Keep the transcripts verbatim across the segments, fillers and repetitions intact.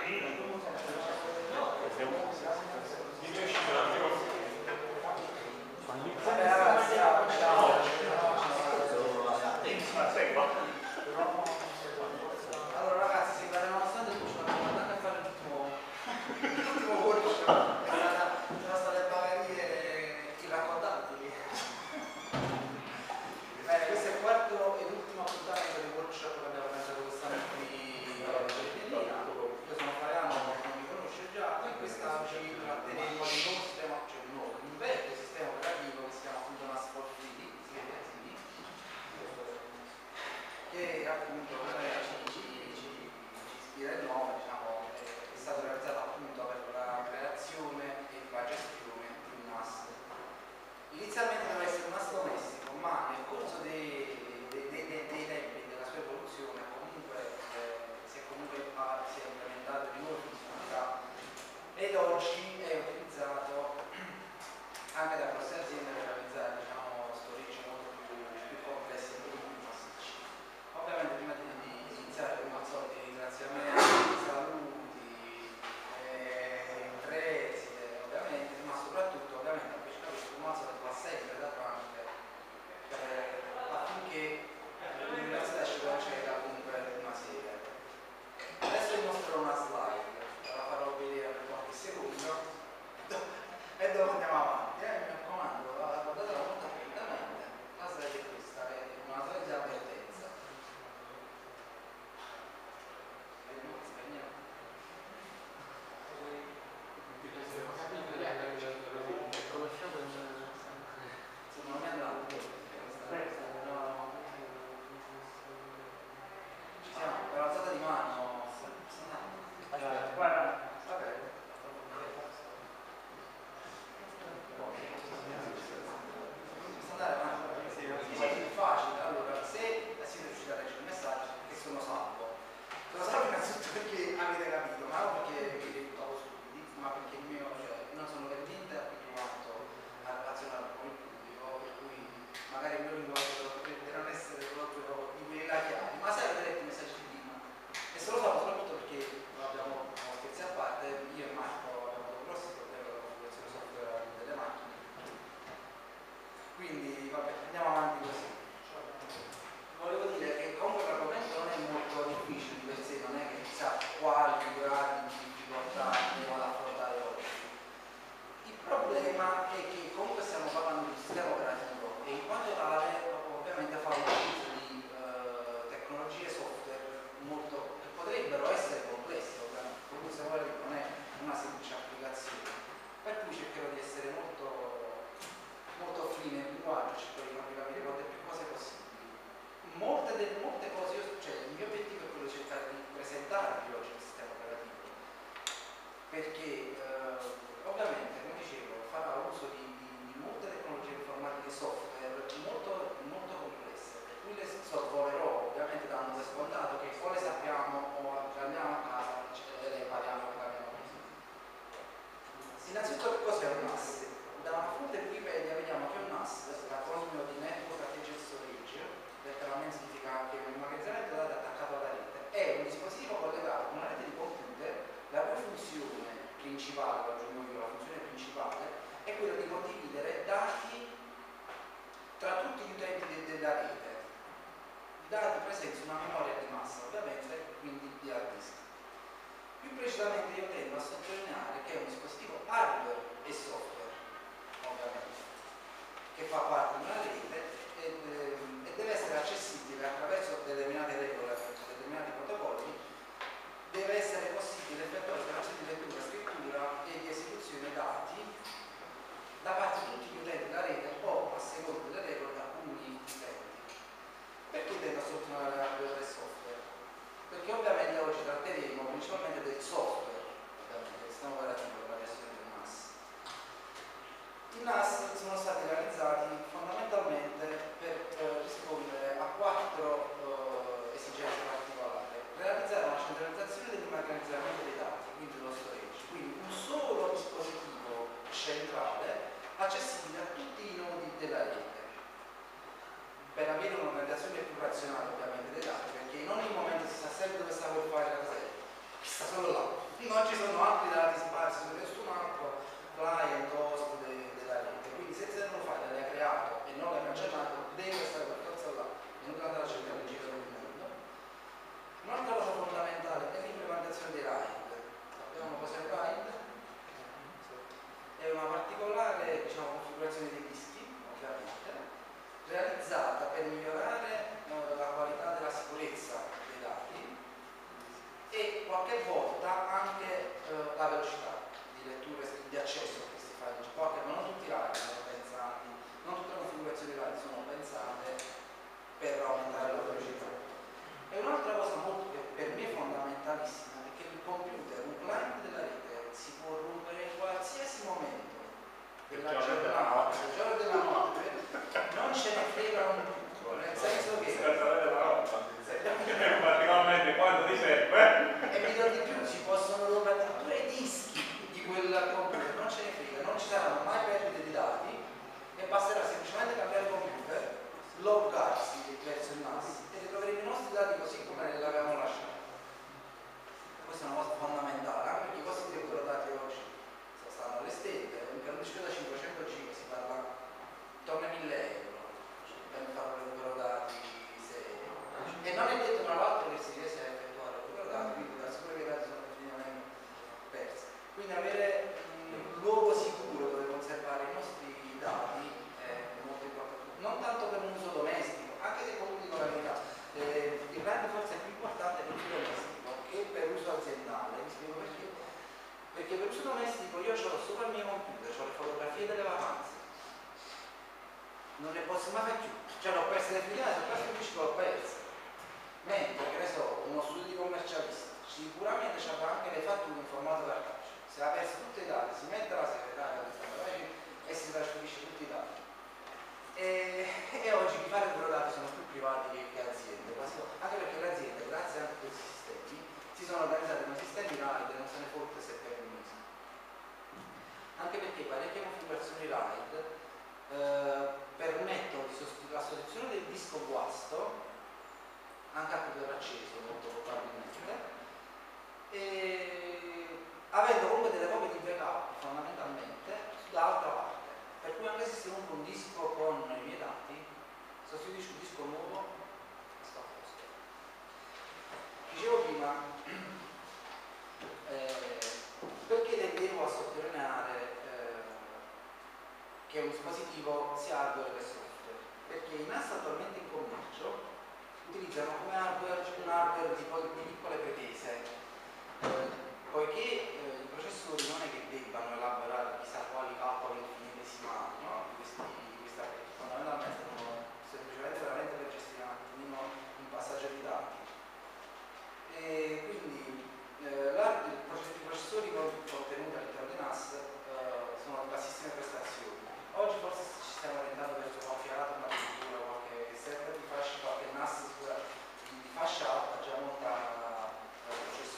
Vabbè ragazzi, ciao, ciao. Allora ragazzi, sì, nonostante tutto ci abbiamo andato a fare l'ultimo l'ultimo workshop, è stata, sono state bavarie irraccontabili. Bene, questo è il quarto e l'ultimo appuntamento del workshop che abbiamo organizzato quest'anno qui a Berlina. Io sono Mariano, non mi conosce già, e quest'oggi tratteremo di nuovo sistema, cioè di nuovo, un vecchio sistema operativo che si chiama appunto NASFortini, che appunto ci, ci, ci, ci ispira il nome, diciamo, è stato realizzato appunto per la creazione e la gestione di un N A S. Inizialmente doveva essere un N A S domestico, ma nel corso dei, dei, dei, dei, dei tempi della sua evoluzione comunque eh, si è comunque si è implementato di nuove funzionalità ed oggi è utilizzato anche da grosse aziende per realizzare, diciamo, storage molto più, più complessi e molto più massicci. Ovviamente prima di, di iniziare come al solito i ringraziamenti, saluti, eh, preside, ovviamente, ma soprattutto ovviamente a Pescavesco come al solito fa sempre da tramite per, affinché l'università ci conceda comunque una serie. Adesso vi mostrerò una slide, la farò vedere per qualche secondo e dopo andiamo avanti, eh, mi raccomando, guardatela molto attentamente, la slide è questa, è una slide di avvertenza. Non è andato, ci siamo, per alzata di mano. Aspetta, guarda. Vabbè. Andare avanti, sì, è più facile. Allora, se siete riusciti a leggere il messaggio, che sono salvo. Sono salvo innanzitutto perché avete capito, ma non perché vi reputavo stupidi, ma perché il mio, cioè, non sono per niente abituato a relazionare con il pubblico, per cui magari il mio linguaggio potrebbe non essere proprio i miei chiari, ma se avete letto i messaggi di prima, e se lo so soprattutto perché lo abbiamo, scherzi a parte, io e Marco abbiamo avuto grossi problemi con la configurazione software delle macchine. Quindi vabbè, andiamo avanti così. Volevo dire che comunque l'argomento non è molto difficile di per sé, non è che chissà quali gradi di difficoltà andiamo ad affrontare oggi. Il problema è che comunque stiamo parlando di sistema operativo e in quanto tale ovviamente fa un utilizzo di eh, tecnologie software molto, che potrebbero essere complesse, ovviamente, comunque se vuole non è una semplice applicazione, per cui cercherò di essere molto molto fine nel linguaggio, cerco di farvi capire quante più cose possibili. Molte, delle, molte cose, io, cioè il mio obiettivo è quello di cercare di presentarvi oggi il sistema operativo, perché eh, ovviamente, come dicevo, farà uso di, di, di molte tecnologie informatiche e software molto, molto complesse, per cui le sorvolerò ovviamente dando per scontato che o le sappiamo o andiamo a casa e le impariamo e parliamo così. Innanzitutto, cos'è un N A S? Da una fonte Wikipedia vediamo che un N A S, l'acronimo di Network Attached Storage, letteralmente significa che è un immagazzinamento dati attaccato alla rete, è un dispositivo collegato con una rete di computer, la cui funzione principale, lo aggiungo io, la funzione principale, è quella di condividere dati tra tutti gli utenti de della rete. I dati presenti su una memoria di massa, ovviamente, quindi di hard disk. Più precisamente io tendo a sottolineare che è un dispositivo hardware e software, ovviamente, che fa parte di una rete ed, e deve essere accessibile attraverso determinate regole, determinati protocolli, deve essere possibile effettuare operazioni di lettura, scrittura e di esecuzione dati da parte di tutti gli utenti della rete o a seconda delle regole da alcuni utenti. Perché tendo a sottolineare hardware e software? Perché ovviamente oggi tratteremo principalmente del software, ovviamente, del sistema operativo per la gestione del N A S. I N A S sono stati realizzati fondamentalmente per eh, rispondere a quattro eh, esigenze particolari. Realizzare una centralizzazione dell'immagazzinamento dei dati, quindi lo storage, quindi un solo dispositivo centrale accessibile a tutti i nodi della rete, per avere un'organizzazione più razionale ovviamente dei dati, perché in ogni momento si sa sempre dove sta quel file la casella, sta solo là. non ci sono altri dati sparsi su nessun altro client host de, della rete, quindi se te lo fai, l'hai creato e non l'hai cancellato, deve stare per forza là, e non andare a cercare in giro del mondo. Un'altra cosa fondamentale è l'implementazione dei RAID. Sappiamo cos'è il RAID? È una particolare, diciamo, configurazione dei dischi, ovviamente, realizzata per migliorare eh, la qualità della sicurezza dei dati e qualche volta anche eh, la velocità di lettura e di accesso a questi file, qualche, ma non tutti i RAID sono pensati, non tutte le configurazioni RAID sono pensate per aumentare la velocità. E un'altra cosa molto, che per me è fondamentalissima è che il computer, un client della rete, si può rompere in qualsiasi momento della giornata, del giorno e della notte, non ce ne frega un tutto, nel senso che particolarmente quando ti serve e mi do di più, si possono rompere pure i dischi di quel computer, non ce ne frega, non ci saranno mai perdite di dati e basterà semplicemente cambiare il computer, loggarsi verso il N A S e ritroveremo i nostri dati così come li avevamo lasciati. Questa è una cosa fondamentale, anche perché i costi di recupero dati oggi stanno alle stelle, per un disco da cinquecento giga si parla intorno ai mille euro per fare un recupero dati serio. E non è detto tra l'altro che si riesce a effettuare il recupero dati, quindi da sicuro che i dati sono definitivamente persi. Quindi avere un luogo sicuro dove conservare i nostri dati è molto importante, non tanto per un uso domestico, anche se comunque dico la verità, eh, il RAID forse è più importante per l'uso domestico che per l'uso aziendale. Vi spiego perché. Perché per uso domestico io ho sopra il mio computer, ho le fotografie delle vacanze, non ne posso mai fare più, cioè l'ho persa definitivamente, sono quasi felice che l'ho persa. Mentre, che ne so, uno studio di commercialista sicuramente avrà anche le fatture in formato cartaceo, se ha perso tutti i dati, si mette alla segretaria e si trasferisce tutti i dati. E, e oggi chi fa i dati sono più privati che, che aziende, quasi, anche perché le aziende, grazie anche a questi sistemi, si sono organizzate con sistemi RAID e non se ne fotte se per un mese. Anche perché parecchie configurazioni RAID eh, permettono di sostitu- la sostituzione del disco guasto anche a computer acceso molto probabilmente e avendo comunque delle copie di backup fondamentalmente da altra parte, per cui anche se si rompe un disco con i miei dati sostituisco un disco nuovo e sto a posto. Dicevo prima eh, perché devo a sottolineare eh, che un dispositivo sia hardware che software, perché i N A S attualmente in commercio utilizzano come hardware un hardware di, di piccole pretese, eh, poiché eh, i processori non è che debbano elaborare chissà quali calcoli infinitesimali, no? di questi, di questi archi, fondamentalmente sono semplicemente veramente per gestire un attimino un passaggio di dati. E quindi eh, la, i processori contenuti all'interno di N A S eh, sono di bassissime prestazioni. Oggi forse ci stiamo orientando verso qualche altro, una cultura, qualche server di fascia, qualche N A S di fascia alta già monta eh, processori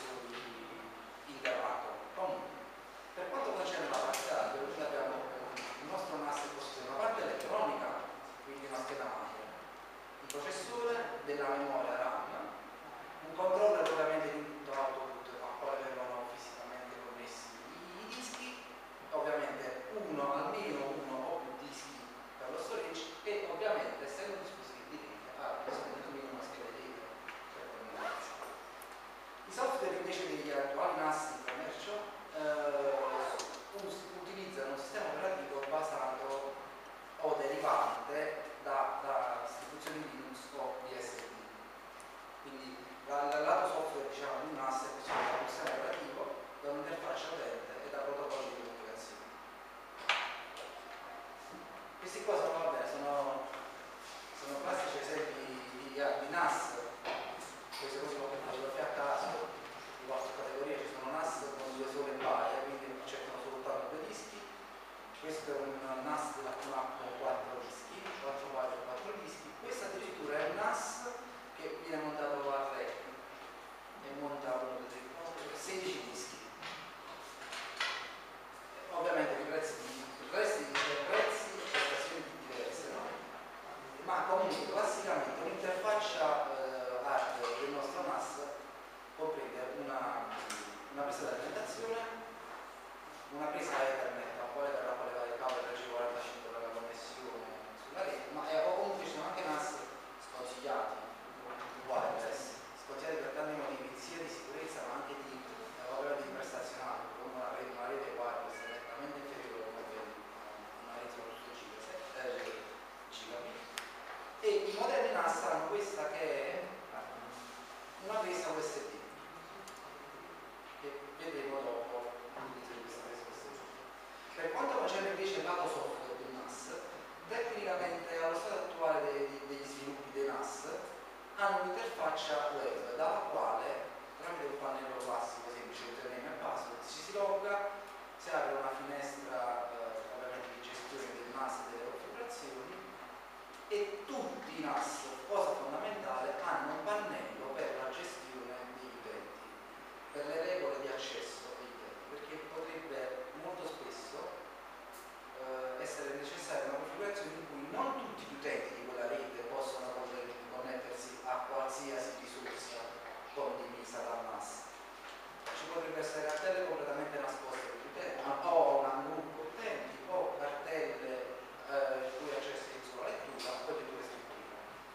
configurazione, una presa Ethernet a quale verrà collegata il cavo R J quarantacinque per la connessione sulla rete, ma è, o comunque ci sono anche N A S sconsigliati, wireless, sconsigliati per tanti motivi, sia di sicurezza ma anche di, eh, ovviamente di prestazionale, come una rete, una rete wireless nettamente inferiore come una rete soprattutto gigabit. E i modelli N A S hanno questa che è una presa U S B, che vedremo dopo l'utilizzo di questa presa U S B. Per quanto concerne invece il lato software del N A S, tecnicamente allo stato attuale dei, degli sviluppi dei N A S hanno un'interfaccia web dalla quale, tramite un pannello classico semplice di username e password, ci si logga, si apre una finestra eh, ovviamente di gestione del N A S e delle configurazioni, e tutti i N A S, cosa fondamentale, hanno un pannello per la gestione degli utenti, per le regole di accesso agli utenti, perché potrebbe molto spesso eh, essere necessaria una configurazione in cui non tutti gli utenti di quella rete possono connettersi a qualsiasi risorsa condivisa dal N A S. Ci potrebbe essere cartelle completamente nascoste degli utenti, o un gruppo utenti, o cartelle eh, il cui accesso è solo la lettura, o letture scritture.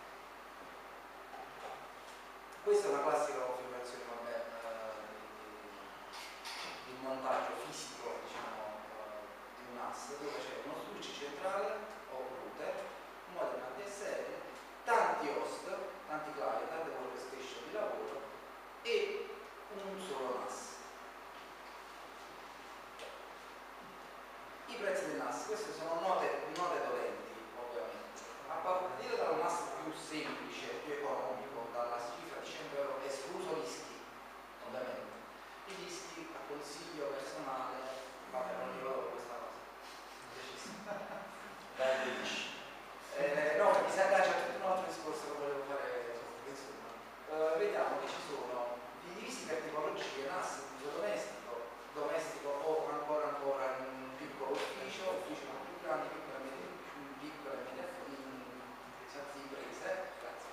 Questa è una classica configurazione, vabbè, eh, di, di montaggio fisico, diciamo, eh, di un N A S, dove c'è uno switch centrale o router, un modem A D S L, tanti host, tanti client, tante workstation di lavoro e un solo N A S. I prezzi del N A S, queste sono note, note dolenti, ovviamente. A partire dal N A S più semplice, più economico, dalla cifra di cento euro, escluso rischi, ovviamente. I rischi a consiglio personale, vabbè, non li vado questa cosa. Eh, no, mi si aggancia a tutto un altro discorso che volevo fare. Insomma, eh, vediamo che ci sono divisi per tipologie, N A S di uso domestico, domestico o ancora ancora in un piccolo ufficio, uffici un po' più grandi, piccole e medie, piccole e medie imprese,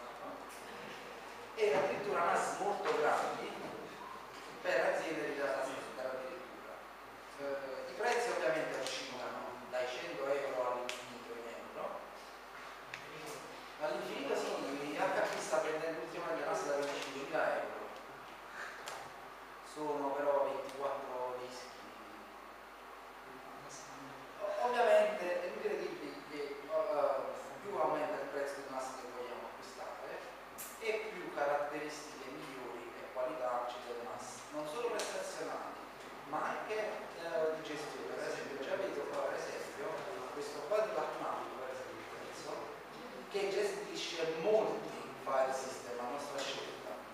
e addirittura N A S molto grandi per aziende di data center addirittura. Eh, I prezzi ovviamente oscillano dai cento euro all'infinito in euro. All'infinito sì, H P sta prendendo ultimamente N A S da venticinquemila euro. Sono però ventiquattro dischi. Ovviamente è inutile dirvi che uh, più aumenta il prezzo del N A S che vogliamo acquistare e più caratteristiche migliori e qualità ci del N A S, non solo prestazionali ma anche uh, di gestione. Per esempio già vedo qua per esempio questo qua di Lacnato, per esempio, che gestisce molti file system a nostra scelta.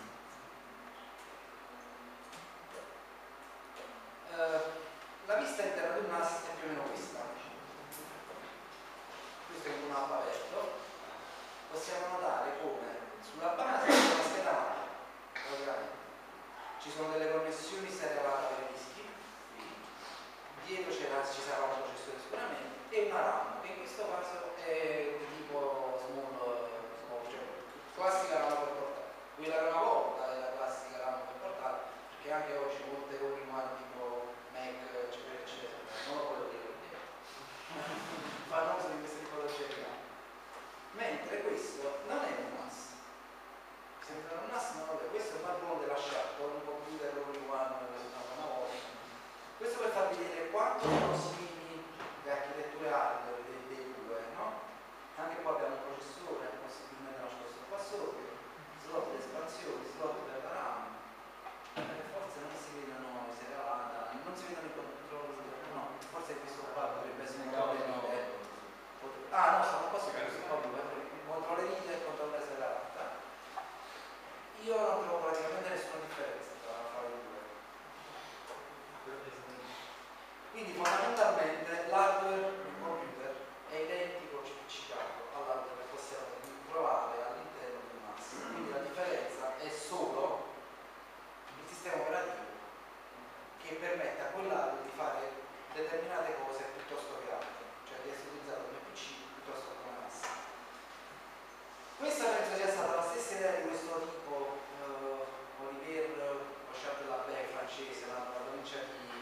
Uh, la vista interna di un N A S è più o meno questa. Questo è un mappa aperto. Possiamo notare come sulla base c'è una scheda madre, ci sono delle connessioni serialate per i dischi, dietro ci sarà un processore sicuramente, e una RAM, che in questo caso è di tipo small, small cioè classica RAM per portare. Quella che una volta è la classica RAM per portare, perché anche oggi molte all-in-one tipo Mac, eccetera, eccetera, non lo voglio dire, fanno uso di queste tipologie di RAM. Mentre questo non è un N A S. Sembra un N A S, ma non è. Questo è un padrone della sciarpa, un computer all-in-one una volta. Questo per far vedere quanto sono simili le architetture hardware dei, dei due, no? Anche qua abbiamo un processore, possibilmente nascosto qua sopra, slot di espansione, slot per la RAM. Eh, forse non si vedono i serialata, non si vedono i controlli, no, forse questo qua potrebbe essere un controller. Ah no, sono cose che questo qua controllerite e controller serialata. Io non trovo praticamente nessuna differenza tra fare i due. Quindi fondamentalmente l'hardware del computer è identico citato all'hardware che possiamo trovare all'interno di un N A S. Quindi la differenza è solo il sistema operativo che permette a quell'hardware di fare determinate cose piuttosto che altre, cioè di essere utilizzato come P C piuttosto che come N A S. Questa penso sia stata la stessa idea di questo tipo, eh, Olivier Rochard de la Baie francese, nella provincia di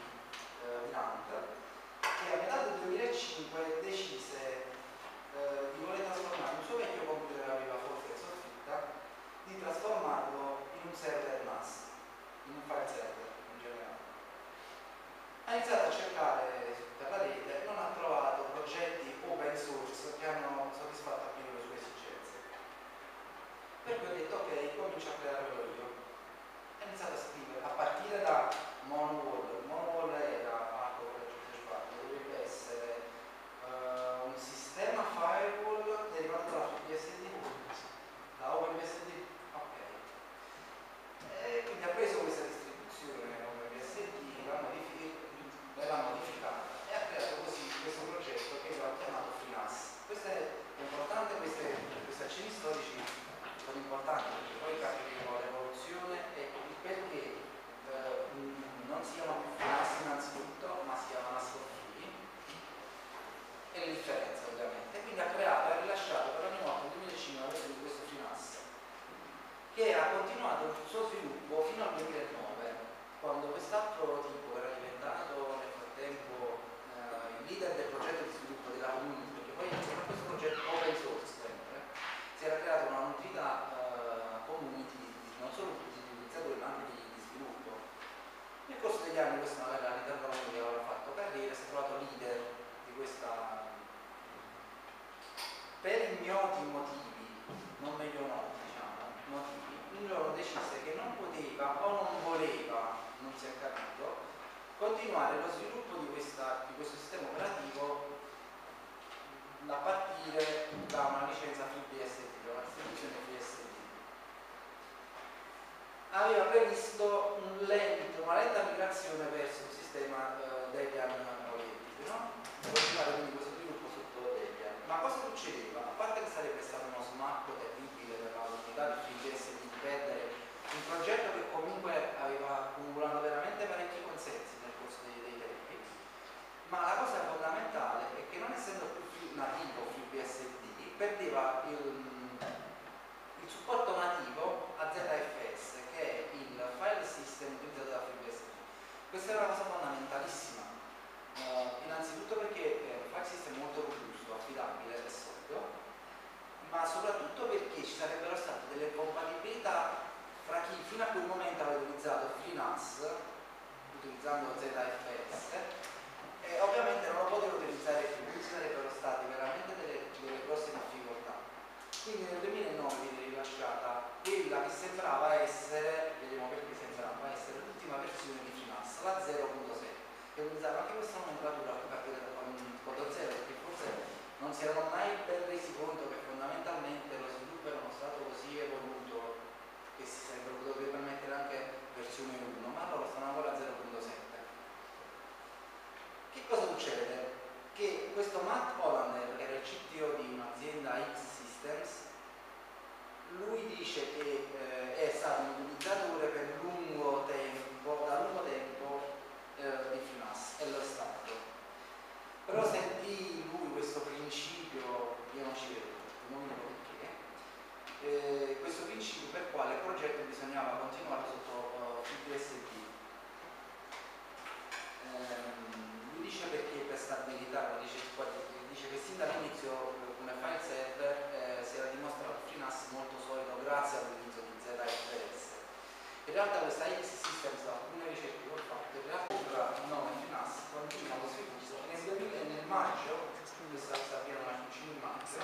degli anni, questo magari all'interno che avrà fatto carriera, si è trovato leader di questa, per ignoti motivi, non meglio noti, diciamo, motivi, un giorno decise che non poteva o non voleva, non si è capito, continuare lo sviluppo di, questa, di questo sistema operativo a partire da una licenza FreeBSD, da una distribuzione FreeBSD. Aveva previsto un lento, una lenta migrazione verso il sistema eh, Debian Olivetti, no? Continuare quindi questo sviluppo sotto Debian. Ma cosa succedeva? A parte che sarebbe stato uno smacco terribile per la comunità di FreeBSD di perdere un progetto che comunque aveva accumulato veramente parecchi consensi nel corso dei, dei tempi, ma la cosa fondamentale è che non essendo più nativo FreeBSD perdeva il, il supporto nativo a Z F S, che è il file system utilizzato da FreeBSD. Questa è una cosa fondamentalissima, uh, innanzitutto perché è un file system molto robusto, affidabile e solido, ma soprattutto perché ci sarebbero state delle compatibilità fra chi fino a quel momento aveva utilizzato FreeNAS utilizzando Z F S e ovviamente non lo poteva utilizzare più, quindi ci sarebbero state veramente delle, delle grosse difficoltà. Quindi nel duemilanove viene rilasciata quella che sembrava essere, vediamo perché sembrava essere l'ultima versione di FreeNAS, la zero punto sei, che utilizzava anche questa nomenclatura con codo zero, perché forse non si erano mai ben resi conto che fondamentalmente lo sviluppo era uno stato così evoluto che si sarebbero potuti permettere anche versione uno, ma loro stanno ancora a zero punto sette. Che cosa succede? Che questo Matt Hollander, che era il C T O di un'azienda X Systems, lui dice che eh, è stato un utilizzatore per lungo tempo, da lungo tempo eh, di FreeNAS, e lo è stato. Però sentì lui questo principio, io non ci vedo, non mi dico perché, eh, questo principio per quale il progetto bisognava continuare sotto uh, FreeBSD. Ehm, lui dice perché per stabilità, dice, dice che sin dall'inizio come file server eh, si era dimostrato FreeNAS molto solido grazie all'utilizzo di Z F S. In realtà questa X Systems, alcune ricerche che ho fatto, in realtà il nome FreeNAS continua lo sviluppo nel duemila, nel maggio, questa sappiamo una in maggio,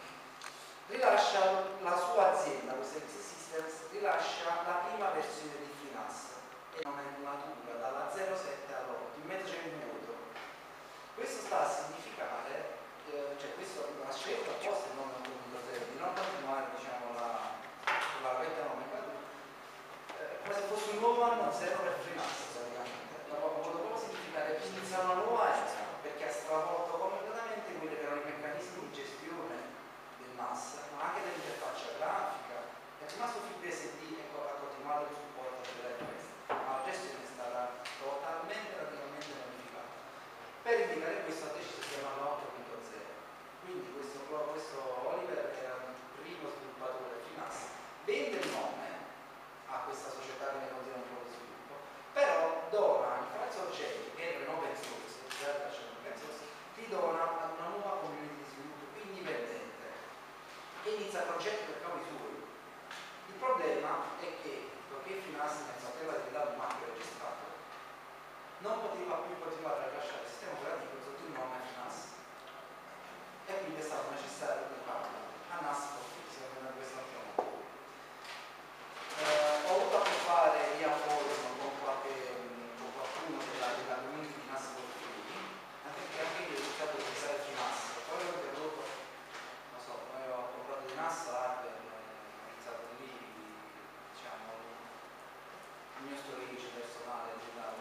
rilascia la sua azienda, questa X Systems, rilascia la prima versione di FreeNAS e non è natura dalla zero sette all'otto, in mezzo c'è un vuoto. Questo sta a significare, eh, cioè questo ha scelto apposta il nome uno punto zero, di non continuare diciamo la, la vecchia nomenclatura, eh, come se fosse un nuovo anno zero per FreeNAS praticamente. Può proprio significare che inizia una nuova era, perché ha stravolto completamente quelli che erano i meccanismi di gestione del N A S, ma anche dell'interfaccia grafica. È rimasto FreeBSD e ha continuato il supporto delle queste, ma la gestione è stata totalmente radicalmente modificata. Per indicare questo ha deciso di chiamarlo otto punto zero. Quindi questo, questo Oliver era il primo sviluppatore FreeNAS, vende il nome a questa società che ne continua un po' di sviluppo, però dona il file soggetti che erano open source, li dona ad una nuova community di sviluppo indipendente che inizia progetti per cavoli suoi. Il problema è che, poiché FreeNAS nel frattempo è diventato un marchio registrato, non poteva più continuare a rilasciare il sistema operativo sotto il nome FreeNAS e quindi è stato necessario educarlo a N A S for Free, si chiama questa opzione. Eh, ho avuto a che fare via forum con, qualche, con qualcuno della, della community di N A S for Free, anche perché anche io ho iniziato a utilizzare FreeNAS, poi ho interrotto, non so, poi ho comprato di N A S hardware, ho iniziato lì, diciamo, il mio storage personale,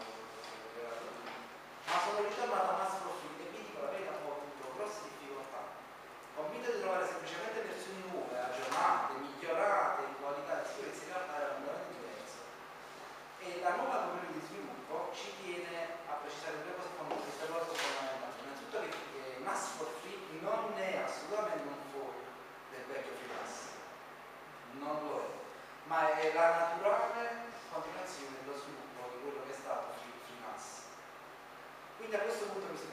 ma sono ritornato a N A S for Free e vi dico la verità, ho avuto grosse difficoltà. Convinto di trovare semplicemente versioni nuove, aggiornate, migliorate in qualità e sicurezza, in realtà era completamente diverso. E la nuova community di sviluppo ci tiene a precisare due cose fondamentali. Innanzitutto che N A S for Free non è assolutamente un fuori del vecchio FreeNAS, non lo è, ma è la naturale continuazione dello sviluppo di quello che è stato FreeNAS. Quindi a questo punto mi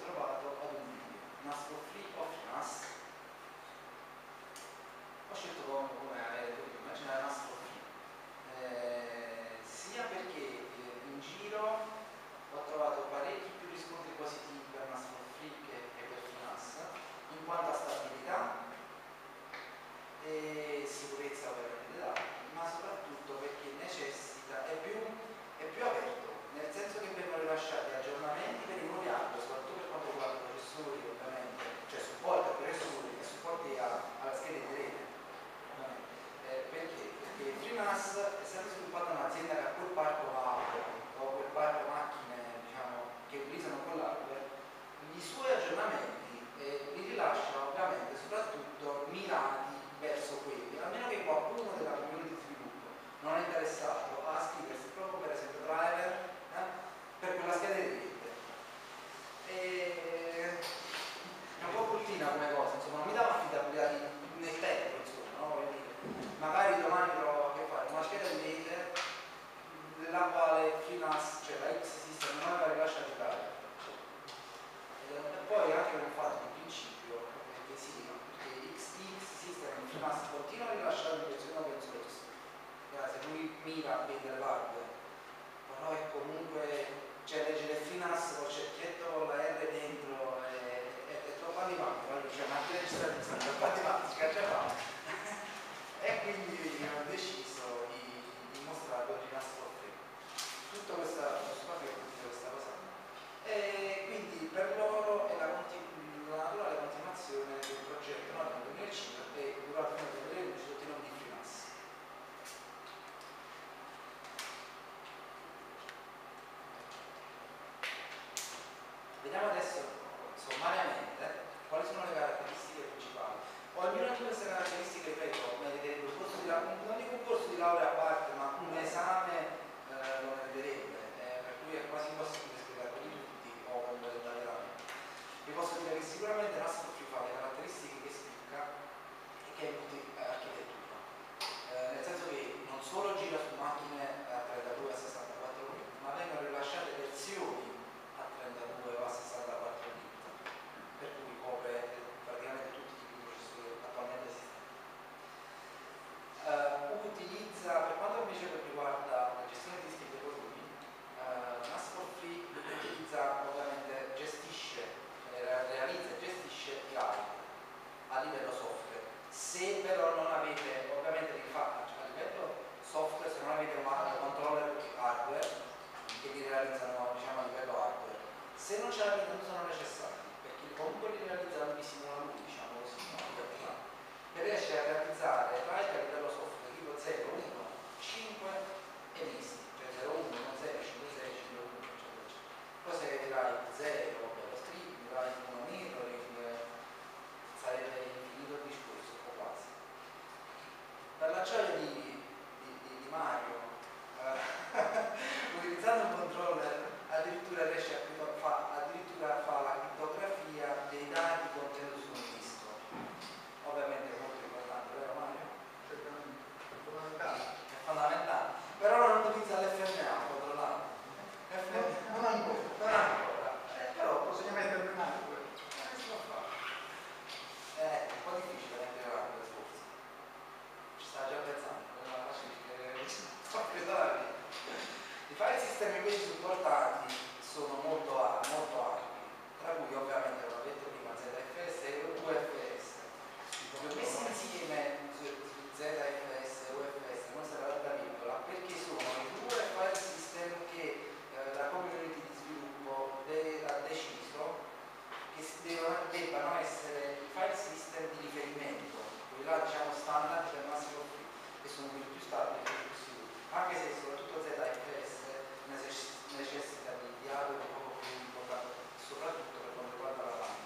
se non ce l'avete non sono necessari, perché comunque li realizzano vi simula lui, diciamo così, no? E riesce a realizzare file a livello software tipo zero, uno, cinque e misti, cioè zero, uno, uno, zero, cinque, sei, cinque, uno, eccetera, eccetera. Poi se dai zero, bello streaming, dai uno mirroring, sarebbe infinito il discorso, o quasi. Per la gioia di, di, di, di Mario, eh, utilizzando un controller, addirittura riesce a fa, addirittura fa la crittografia dei dati contenuti su un disco. Ovviamente è molto importante, vero Mario? È fondamentale. È fondamentale. Però non utilizza l'F M A, controllato. Non ancora. Non ancora. Eh, però Bisogna mettere in mano quello. eh, si può fare. È un po' difficile da integrare quelle forse. Ci sta già pensando, non la faccio dire. I file system invece supportati sono molto, molto ampi, tra cui ovviamente, come ho detto prima, Z F S e U F S. Messi insieme Z F S e U F S non sarà da piccola perché sono i due file system che eh, la community di sviluppo de, ha deciso che devono, debbano essere i file system di riferimento, quelli là diciamo standard per massimo free, che sono quelli più stabili e più sicuri, anche se soprattutto Z F S necessita di dialogo proprio più importante, soprattutto per quanto riguarda la RAM.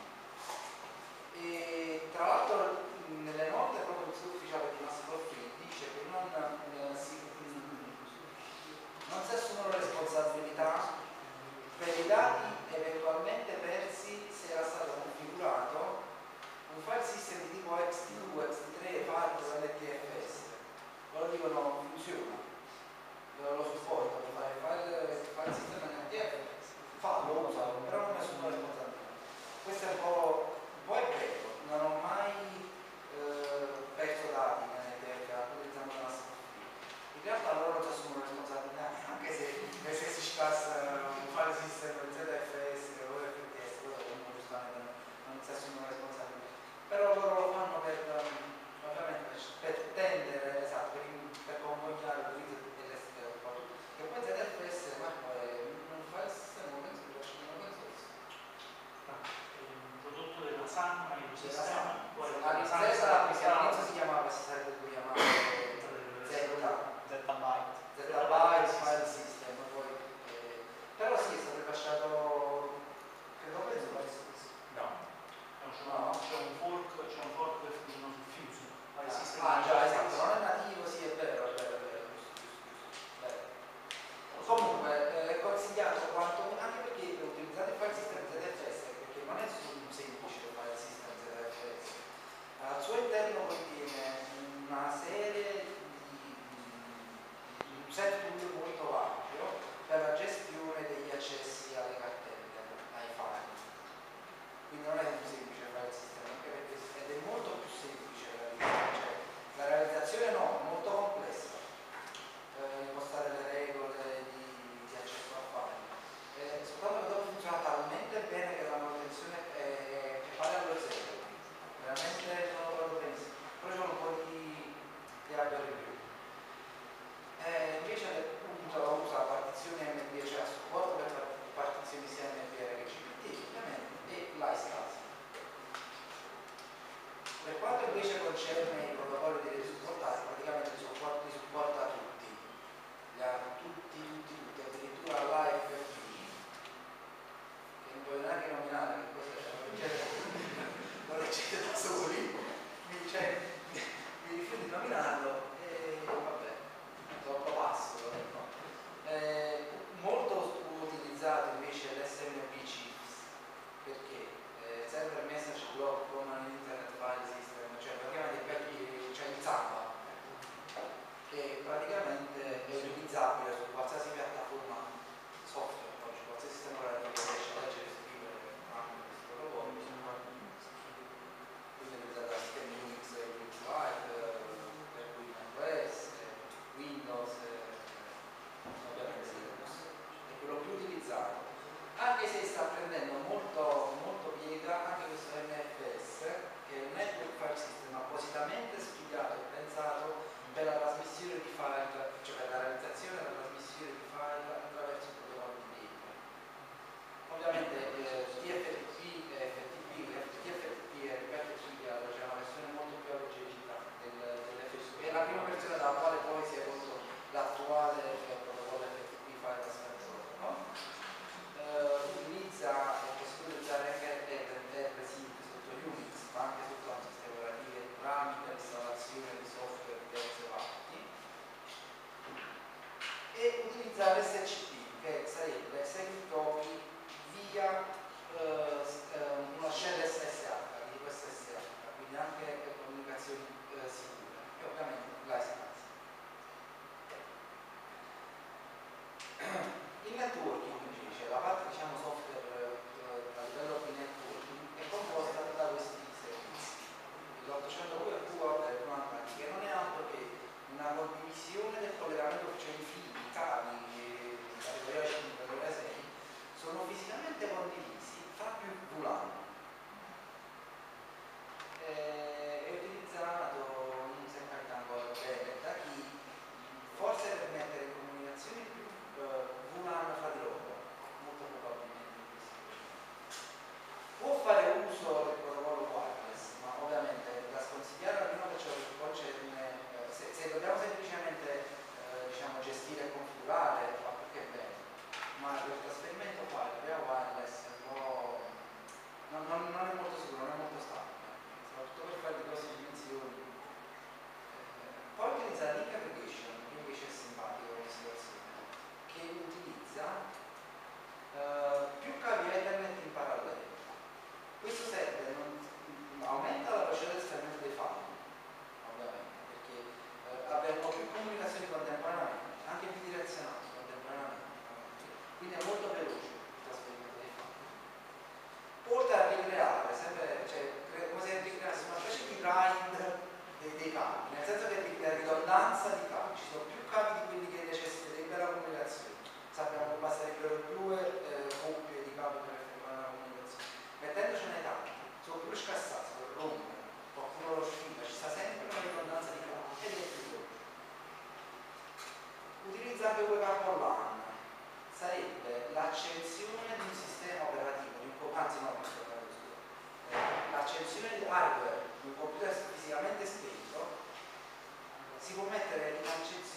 E tra l'altro nelle note proprio del sito ufficiale di Massimo Free dice che non, eh, si, non si assumono responsabilità per i dati eventualmente persi se era stato configurato un file system di tipo X T due, X T tre, F A T o L T F S. Loro dicono funziona, lo supporto per fare il file, file system N T F, fallo, usalo, però non nessuno responsabilità. Questo è un po', un po' è vero, non ho mai eh, perso dati in N T F utilizzando la Massimo Free. In realtà loro non si assumono responsabilità, anche se nel senso ci passa un file system Z F S o F T S, quello comunque giustamente non, non si assumono responsabilità. Però loro lo fanno per, ovviamente, per tendere, esatto, per, per convogliare l'utilizzo delle S T L, che poi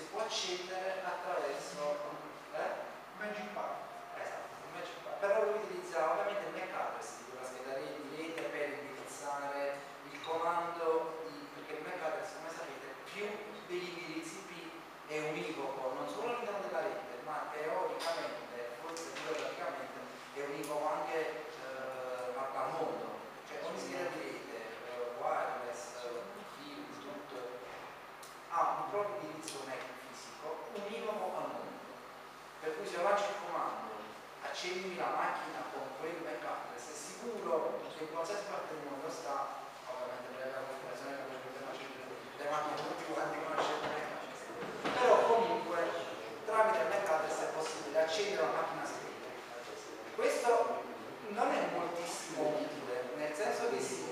si può accendere attraverso eh? Magic Bar. Esatto, un Magic Bar. Però lui utilizza ovviamente il M A C address di quella scheda di rete per indirizzare il comando di, perché il M A C address, come sapete, più degli indirizzi I P è univoco, non solo all'interno della rete, ma teoricamente, forse teoricamente, è univoco anche eh, al mondo. Cioè ogni scheda di rete, eh, wireless, filo, tutto, ha un proprio indirizzo M A C fisico univoco al mondo. Per cui se io faccio il comando, accendimi la macchina con quel M A C address, è sicuro che in qualsiasi parte del mondo sta, ovviamente per la configurazione che potete accendere le macchine tutti quanti conoscete M A C address. Però comunque tramite il M A C address è possibile accendere una macchina scritta. Questo non è moltissimo utile, nel senso che sì,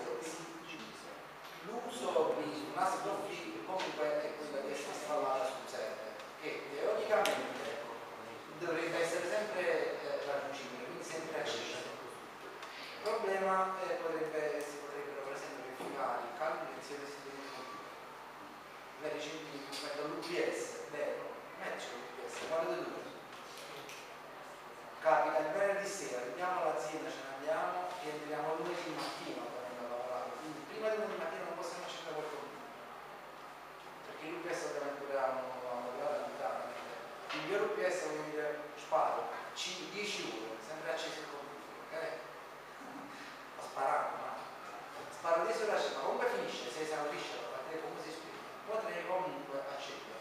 l'uso di un NAS profil comunque è quello di essere installata sul server, che teoricamente dovrebbe essere sempre eh, raggiungibile, quindi sempre accessibile. Il problema eh, potrebbe, si potrebbero per esempio verificare i calcoli di insieme del computer. Le recenti metto l'U P S, vero, metti l'U P S, quale due due? Capita il venerdì sera, andiamo all'azienda, ce ne andiamo e entriamo lunedì mattina ovviamente a lavorare. Quindi prima di lunedì mattina non possiamo accendere quel computer. Perché l'U P S ovviamente dovevamo lavorare all'interno. Il mio U P S vuol dire sparo dieci ore, sempre acceso il computer, ok? Ho sparato, ma sparo dieci ore acceso, ma comunque finisce, se esaurisce la batteria come si spiega, potrei comunque accendere.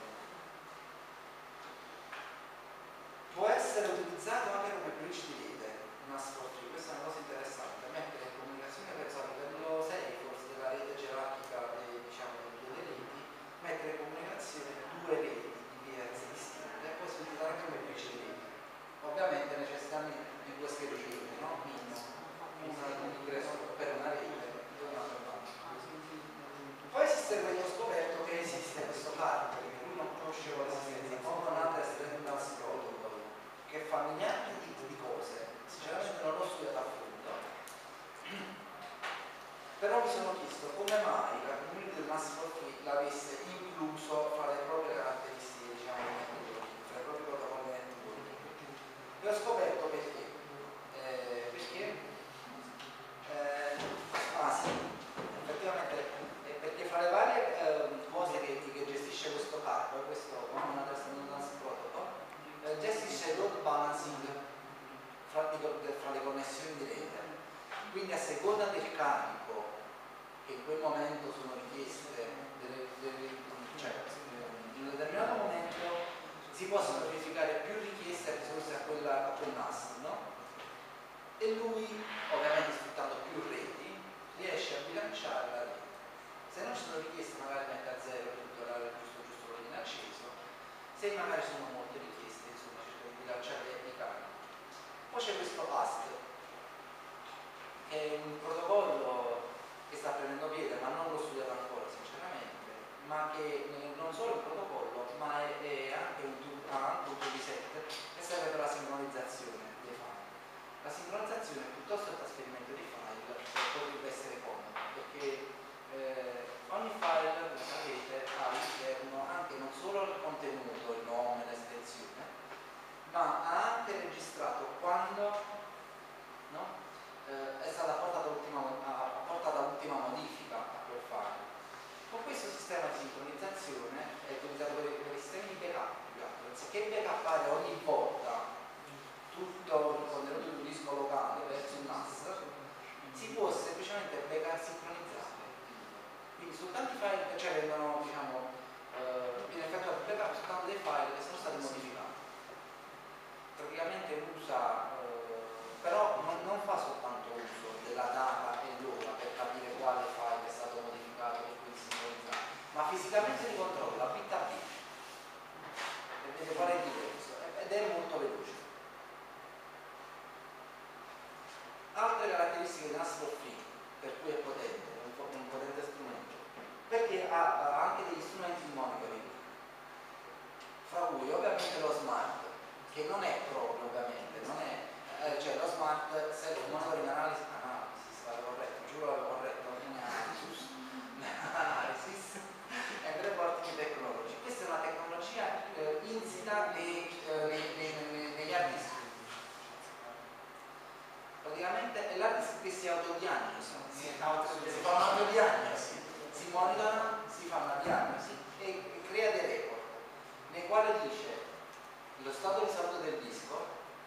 Può essere utilizzato anche come bridge di rete, una sportiva, questa è una cosa interessante, mettere in comunicazione verso il livello sei forse della rete gerarchica dei, diciamo, delle reti, mettere in comunicazione due reti di V R S distinte e poi si utilizza anche come bridge di rete. Ovviamente necessitano di due schede di rete, no? Una di ingresso per una rete e una per l'altra. Poi esiste quello scoperto che esiste questo hardware che lui non conosceva l'esistenza, Common Address Redundance Protocol, che fa miliardi di, di cose, sinceramente non l'ho studiato a fondo, però mi sono chiesto come mai la community del Massive Free l'avesse incluso fra le proprie caratteristiche, diciamo, fra i propri protocolli networking. E ho scoperto perché. Eh, perché? Eh, ah sì, effettivamente è perché fra le varie eh, cose che, che gestisce questo hardware, questo Common Address Redundance Protocol, eh, gestisce il load balancing fra, di, fra le connessioni di rete. Quindi a seconda del carico che in quel momento sono richieste, delle, delle, cioè in un determinato momento si possono verificare più richieste rispetto a quella a quel N A S, no? E lui, ovviamente sfruttando più reti, riesce a bilanciare la rete. Se non ci sono richieste magari mette a zero tutto l'area giusto giusto l'ordine acceso, se magari sono molte richieste, insomma cerca di bilanciare i carichi. Poi c'è questo A S T, che è un protocollo che sta prendendo piede, ma non l'ho studiato ancora sinceramente, ma che non solo il protocollo, ma è, è anche un ha anche un toolset che serve per la sincronizzazione dei file. La sincronizzazione piuttosto che il trasferimento dei file potrebbe essere comoda, perché eh, ogni file, come sapete, ha all'interno anche non solo il contenuto, il nome, l'estensione, ma ha anche registrato quando, no? Eh, è stata apportata l'ultima, apportata l'ultima modifica a quel file. Con questo sistema di sincronizzazione è utilizzato per, per i sistemi di backup, anziché backuppare ogni volta tutto il contenuto di un disco locale verso un N A S, si può semplicemente backup sincronizzare. Quindi soltanto i file, cioè vengono, diciamo, eh, viene effettuato il backup soltanto dei file che sono stati modificati. Praticamente usa, eh, però non, non fa soltanto uso della data e l'ora per capire quale file è stato modificato e quindi sincronizzato, ma fisicamente li controlla bit a bit e vede qual è il diverso ed è molto veloce. Altre caratteristiche del N A S Free per cui è potente, è un, un potente strumento, perché ha, ha anche degli strumenti di monitoring, fra cui ovviamente lo smart, che non è proprio ovviamente, non è, eh, cioè lo smart self monitoring analysis, analysis, vale corretto, giuro l'avevo corretto, non è analysis, analysis and reporting technology. Questa è una tecnologia praticamente è l'hard disk che si autodiagnosi, si, auto, si fa un'autodiagnosi, si monitora, si fa una diagnosi e, e crea dei report nei quali dice lo stato di salute del disco,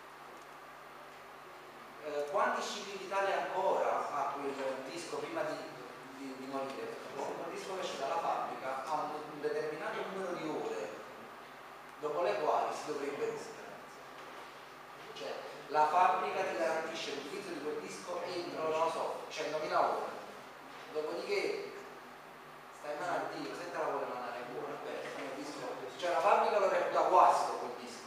eh, quanti cicli vitali ancora ha quel disco prima di, di, di morire. Un disco che esce dalla fabbrica ha un, un determinato numero di ore dopo le quali si dovrebbe rompere. Cioè, la fabbrica ti garantisce l'utilizzo di quel disco entro, non lo so, centomila ore. Dopodiché stai in mano a Dio, se te la vuole mandare buona, beh, disco. Cioè la fabbrica lo reputa guasto quel disco.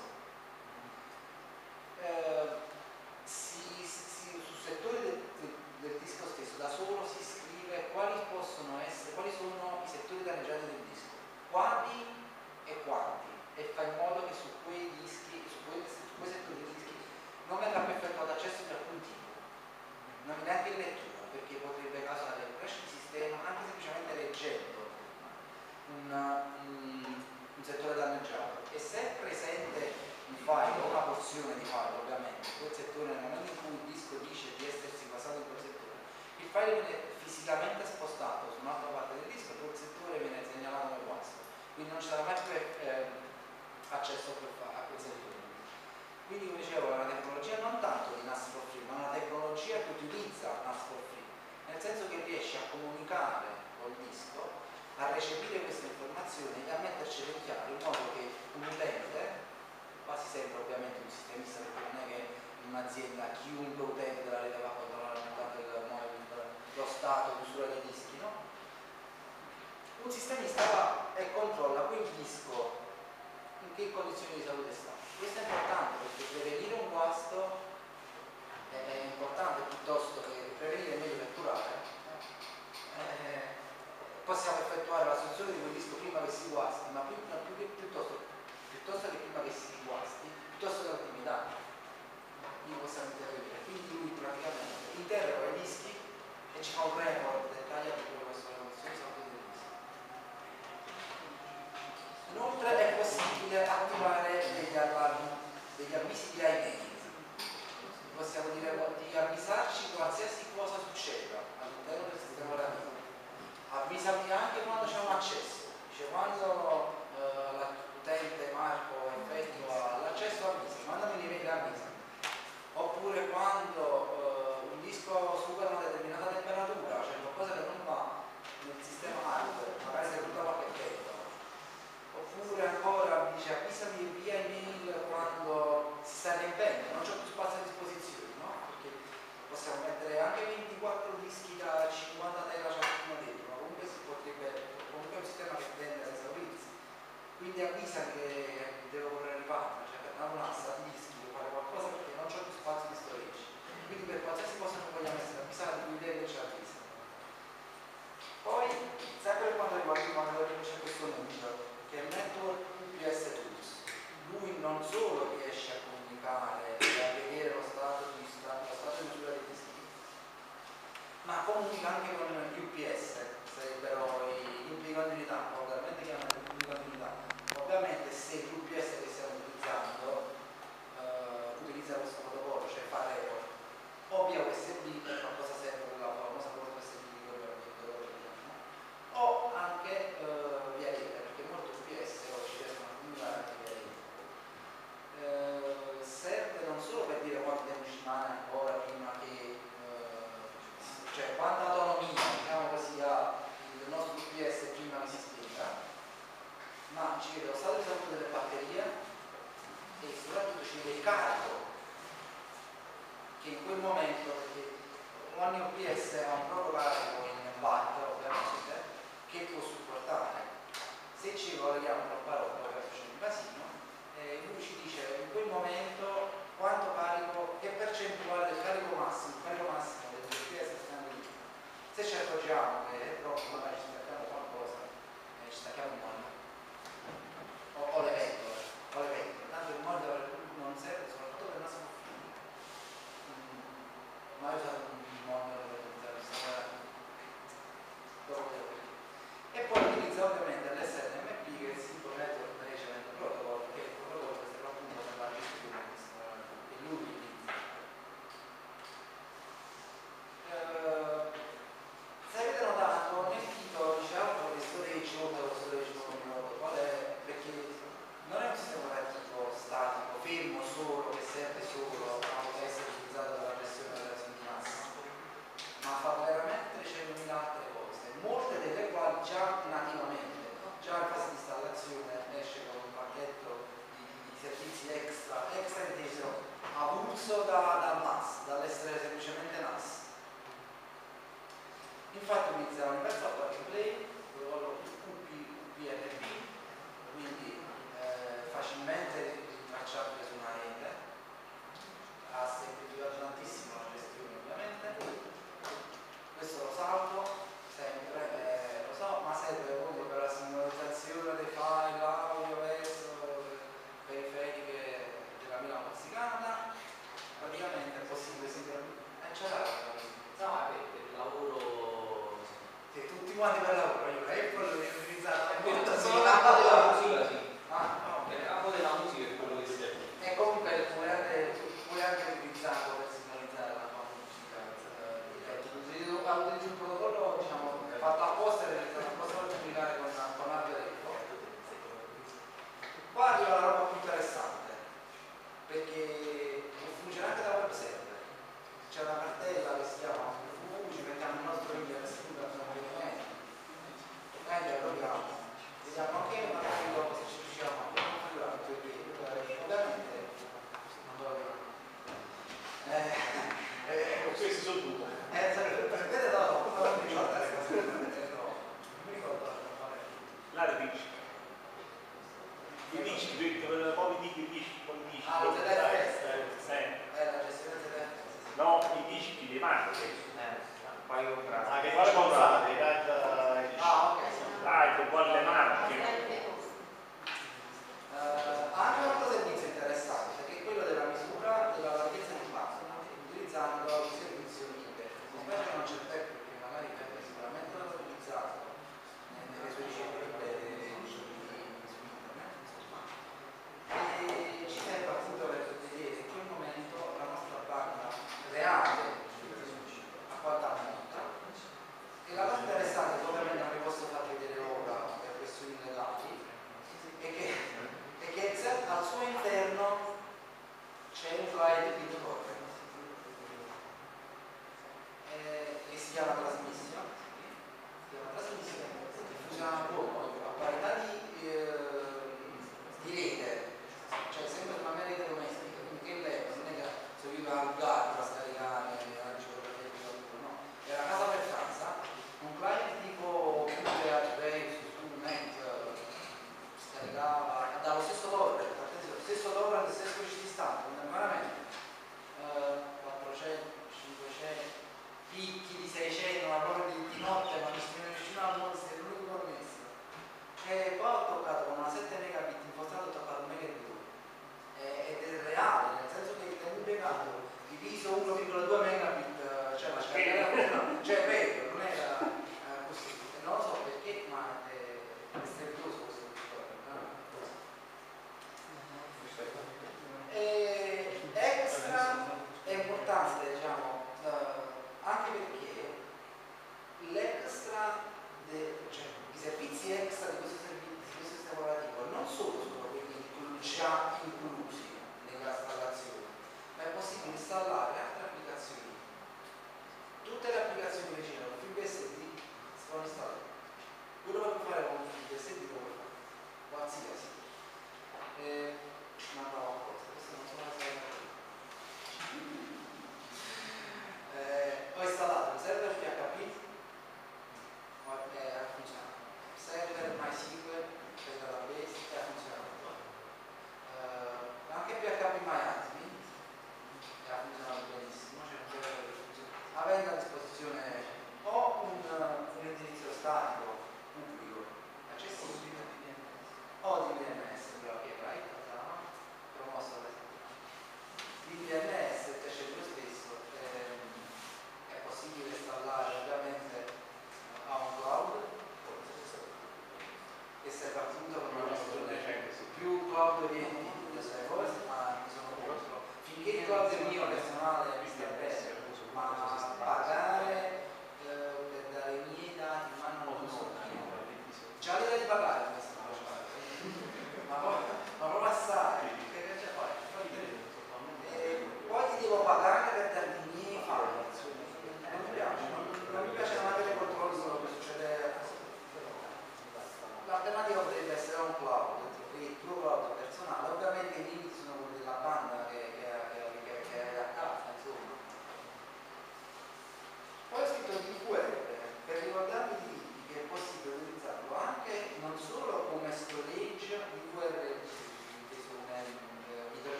Eh, si, si, sul settore del, del, del disco stesso da solo si scrive quali possono essere, quali sono i settori danneggiati del disco, quali e quanti, e fa in modo che su quei dischi, su quei, su quei settori di dischi non verrà più effettuato accesso di alcun tipo, non neanche in lettura, perché potrebbe causare un crash di sistema anche semplicemente leggendo un, un, un settore danneggiato. E se è presente un file o una porzione di file, ovviamente, quel settore nel momento in cui il disco dice di essersi basato in quel settore, il file viene fisicamente spostato su un'altra parte del disco e quel settore viene segnalato come guasto. Quindi non ci sarà mai più eh, accesso a quel, a quel settore. Quindi, come dicevo, è una tecnologia non tanto di N A S for free, ma una tecnologia che utilizza N A S for free, nel senso che riesce a comunicare col disco, a recepire queste informazioni e a mettercele in chiaro in modo che un utente, quasi sempre ovviamente un sistemista, perché non è che in un'azienda chiunque utente della rete va a controllare lo stato di usura dei dischi, no? Un sistemista va e controlla quel disco in che condizioni di salute sta. Questo è importante perché prevenire un guasto è importante piuttosto che prevenire è meglio che curare. Eh, possiamo effettuare la soluzione di quel disco prima che si guasti, ma più, più, più, piuttosto, piuttosto che prima che si guasti, piuttosto che ultimi danni. Quindi possiamo intervenire. Quindi lui praticamente interroga i dischi e ci fa un report dettagliato di quello che sono le condizioni di salute del disco. Inoltre è possibile attivare degli allarmi, degli avvisi di email. Possiamo dire di avvisarci qualsiasi cosa succeda all'interno del sistema operativo. Avvisami anche quando c'è un accesso. Dice quando eh, l'utente Marco effettua l'accesso, avvisa, mandami l'email avvisa. Oppure quando eh, un disco supera una determinata temperatura, cioè qualcosa che non va nel sistema hardware, magari si è tutta qualche effetto. Oppure ancora dice avvisami via email quando si sta riempendo, non c'è più spazio a disposizione, no? Perché possiamo mettere anche ventiquattro dischi da cinquanta tera ciascuno dentro, ma comunque si potrebbe, comunque è un sistema che tende ad esaurirsi. Quindi avvisa che devo correre riparte, cioè per una massa di dischi devo fare qualcosa perché non c'è più spazio di storage. Quindi per qualsiasi cosa che vogliamo essere avvisati, lui deve ci avvisa. Poi, sempre per quanto riguarda quando c'è questo numero, che è il Network U P S Tools, lui non solo riesce a comunicare e a vedere lo stato di stato, lo stato di misura dei dischi, ma comunica anche con gli U P S, sarebbero i gruppi di continuità, ovviamente chiamano gruppi di continuità. Ovviamente se l'U P S che stiamo utilizzando uh, utilizza questo protocollo, cioè fa report, o via U S B per qualcosa serve quella famosa porta U S B di quello che chiamiamo, o anche uh, via rete, perché molti U P S oggi riescono a comunicare anche via rete. Uh, serve non solo per dire quanto tempo ci rimane ancora prima che uh, cioè quanta autonomia, diciamo così, ha il nostro U P S prima che si spenga, ma ci chiede lo stato di salute delle batterie e soprattutto ci chiede il carico, che in quel momento, perché ogni U P S ha un proprio carico in watt, ovviamente, che può supportare. Se ci colleghiamo troppa roba, per c'è un casino, eh, lui ci dice in quel momento quanto carico, che percentuale del carico massimo, il carico massimo del U P S stanno lì. Se ci accorgiamo che è troppo, magari ci stacchiamo qualcosa, eh, ci stacchiamo un mondo. O, o le pentole, o le pentole. Tanto il mondo non serve soprattutto per il nostro figlio. Mm. Ma io sono un mondo per utilizzare questa cosa. E poi utilizza ovviamente l'S N M P che è il Simple Network Management Protocol, che è il protocollo che serve appunto per la gestione che lui utilizza. quanti per lavoro, io Apple l'ho utilizzato È molto molto solo. simile a della musica, sì. Ah, no. Il campo della musica è quello che serve. E comunque puoi anche, puoi anche utilizzarlo per sincronizzare la tua musica. Eh, utilizzo utilizzo un protocollo diciamo, fatto apposta per apposta per comunicare con, con Audio Eco. Qua arriva la roba più interessante, perché funziona anche da web server. C'è una cartella che si chiama W, ci mettiamo il nostro video che si chiama ovviamente. E lo proviamo. Vediamo anche magari dopo se ci riusciamo a configurare, perché ovviamente non lo vedo. Eh, eh, Questi sono due. eh, vedete no, non mi ricordo adesso. Non mi ricordo Là ti dici. Ti dici, poi ti dici, poi dici. Ah, lo Z F S? Eh. Eh, la gestione Z F S. No, i dischi, le marche. Eh, poi comprare. Ah, che quale comprate? Ah, ok. Dai, con quale marche? Uh, anche un altro servizio interessante che è quello della misura della larghezza di pagina utilizzando il servizio Viper. Mi spiace che non c'è Peppe perché magari Peppe sicuramente l'ha utilizzato nelle sue ricerche su internet, insomma. E ci serve appunto per vedere in che momento la nostra pagina reale a quanta monta. E la cosa interessante, che ovviamente non vi posso far vedere ora per questioni legali, è che e che al suo interno c'è un client BitTorrent eh, che si chiama Transmission, si chiama Transmission che funziona come a parità di, eh, di rete, cioè sempre una mia rete domestica, quindi che lei non è che se io a Lugano da scaricare la geografia di qualcuno, no, è una casa per casa, un client tipo PHP, Net, scaricava dallo stesso torrent, attenzione, stesso torrent, stesso distante, veramente eh, quattrocento, cinquecento, picchi di seicento, una roba di, di notte, ma non si riusciva al mondo, si è l'unico connesso. E poi ho toccato con una sette megabit impostato, ho toccato un mega e due. Ed è reale, nel senso che è impiegato diviso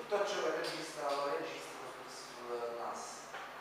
tutto ciò che registra lo registro sul N A S.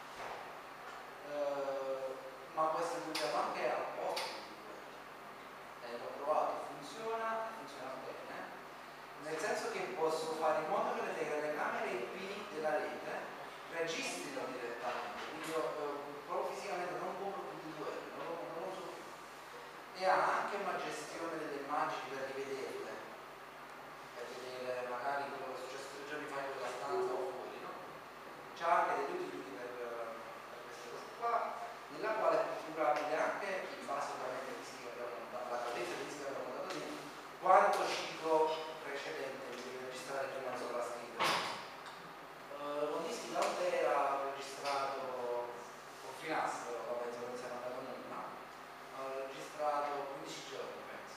Uh, ma può essere utilizzato anche al posto di quello. Eh, l'ho provato, funziona, funziona bene, nel senso che posso fare in modo che le telecamere I P della rete registrino direttamente, quindi io eh, proprio fisicamente non compro più di due, non lo, non lo uso più. E ha anche una gestione delle immagini per rivederle, per vedere magari quello che è successo tre giorni fa in quella stanza o fuori, no? C'ha anche degli utility per, per queste cose qua, nella quale è configurabile anche in base ovviamente ai dischi che abbiamo montato, la cadenza dei dischi che abbiamo montato lì, quanto ciclo precedente devi registrare prima sopra la scritta. Uh, con dischi da un tera ho registrato con Finastro, la penso che non sia mandato nulla, ho registrato quindici giorni penso.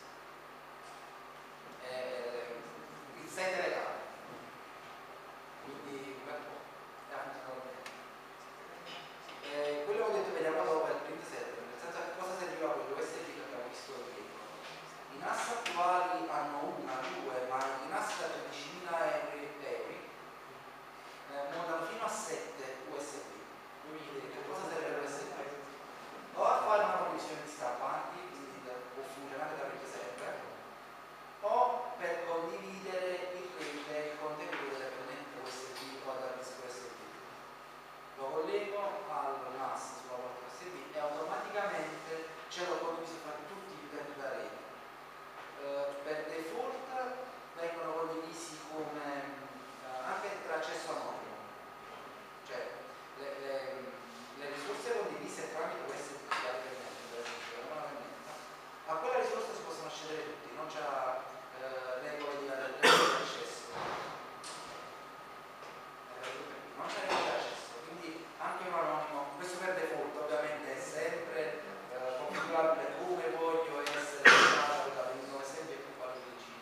Eh, in sei telecamere. Quindi un bel po'. E ha funzionato bene. Eh, quello che ho detto vediamo dopo è il print server, nel senso che cosa serviva quello U S B che abbiamo visto dietro. I N A S attuali hanno una, due, ma i N A S da tredicimila euro eh, montano fino a sette U S B. Voi mi chiedete che cosa serve l'U S B? O a fare una condivisione di stampanti, quindi può funzionare da print server, o per condividere il, il contenuto delle pennette U S B o dal disco U S B. Lo collego al N A S sulla porta U S B e automaticamente ce l'ho condiviso fra tutti gli utenti della rete. Uh, per default vengono condivisi come uh, anche per accesso anonimo, cioè le, le, le risorse condivise tramite U S B da a quella risorsa si possono accedere tutti, non c'è uh, regole di accesso, non c'è regole di accesso, quindi anche un anonimo, questo per default ovviamente è sempre uh, configurabile come voglio essere chiamato da U S B e più quali principi.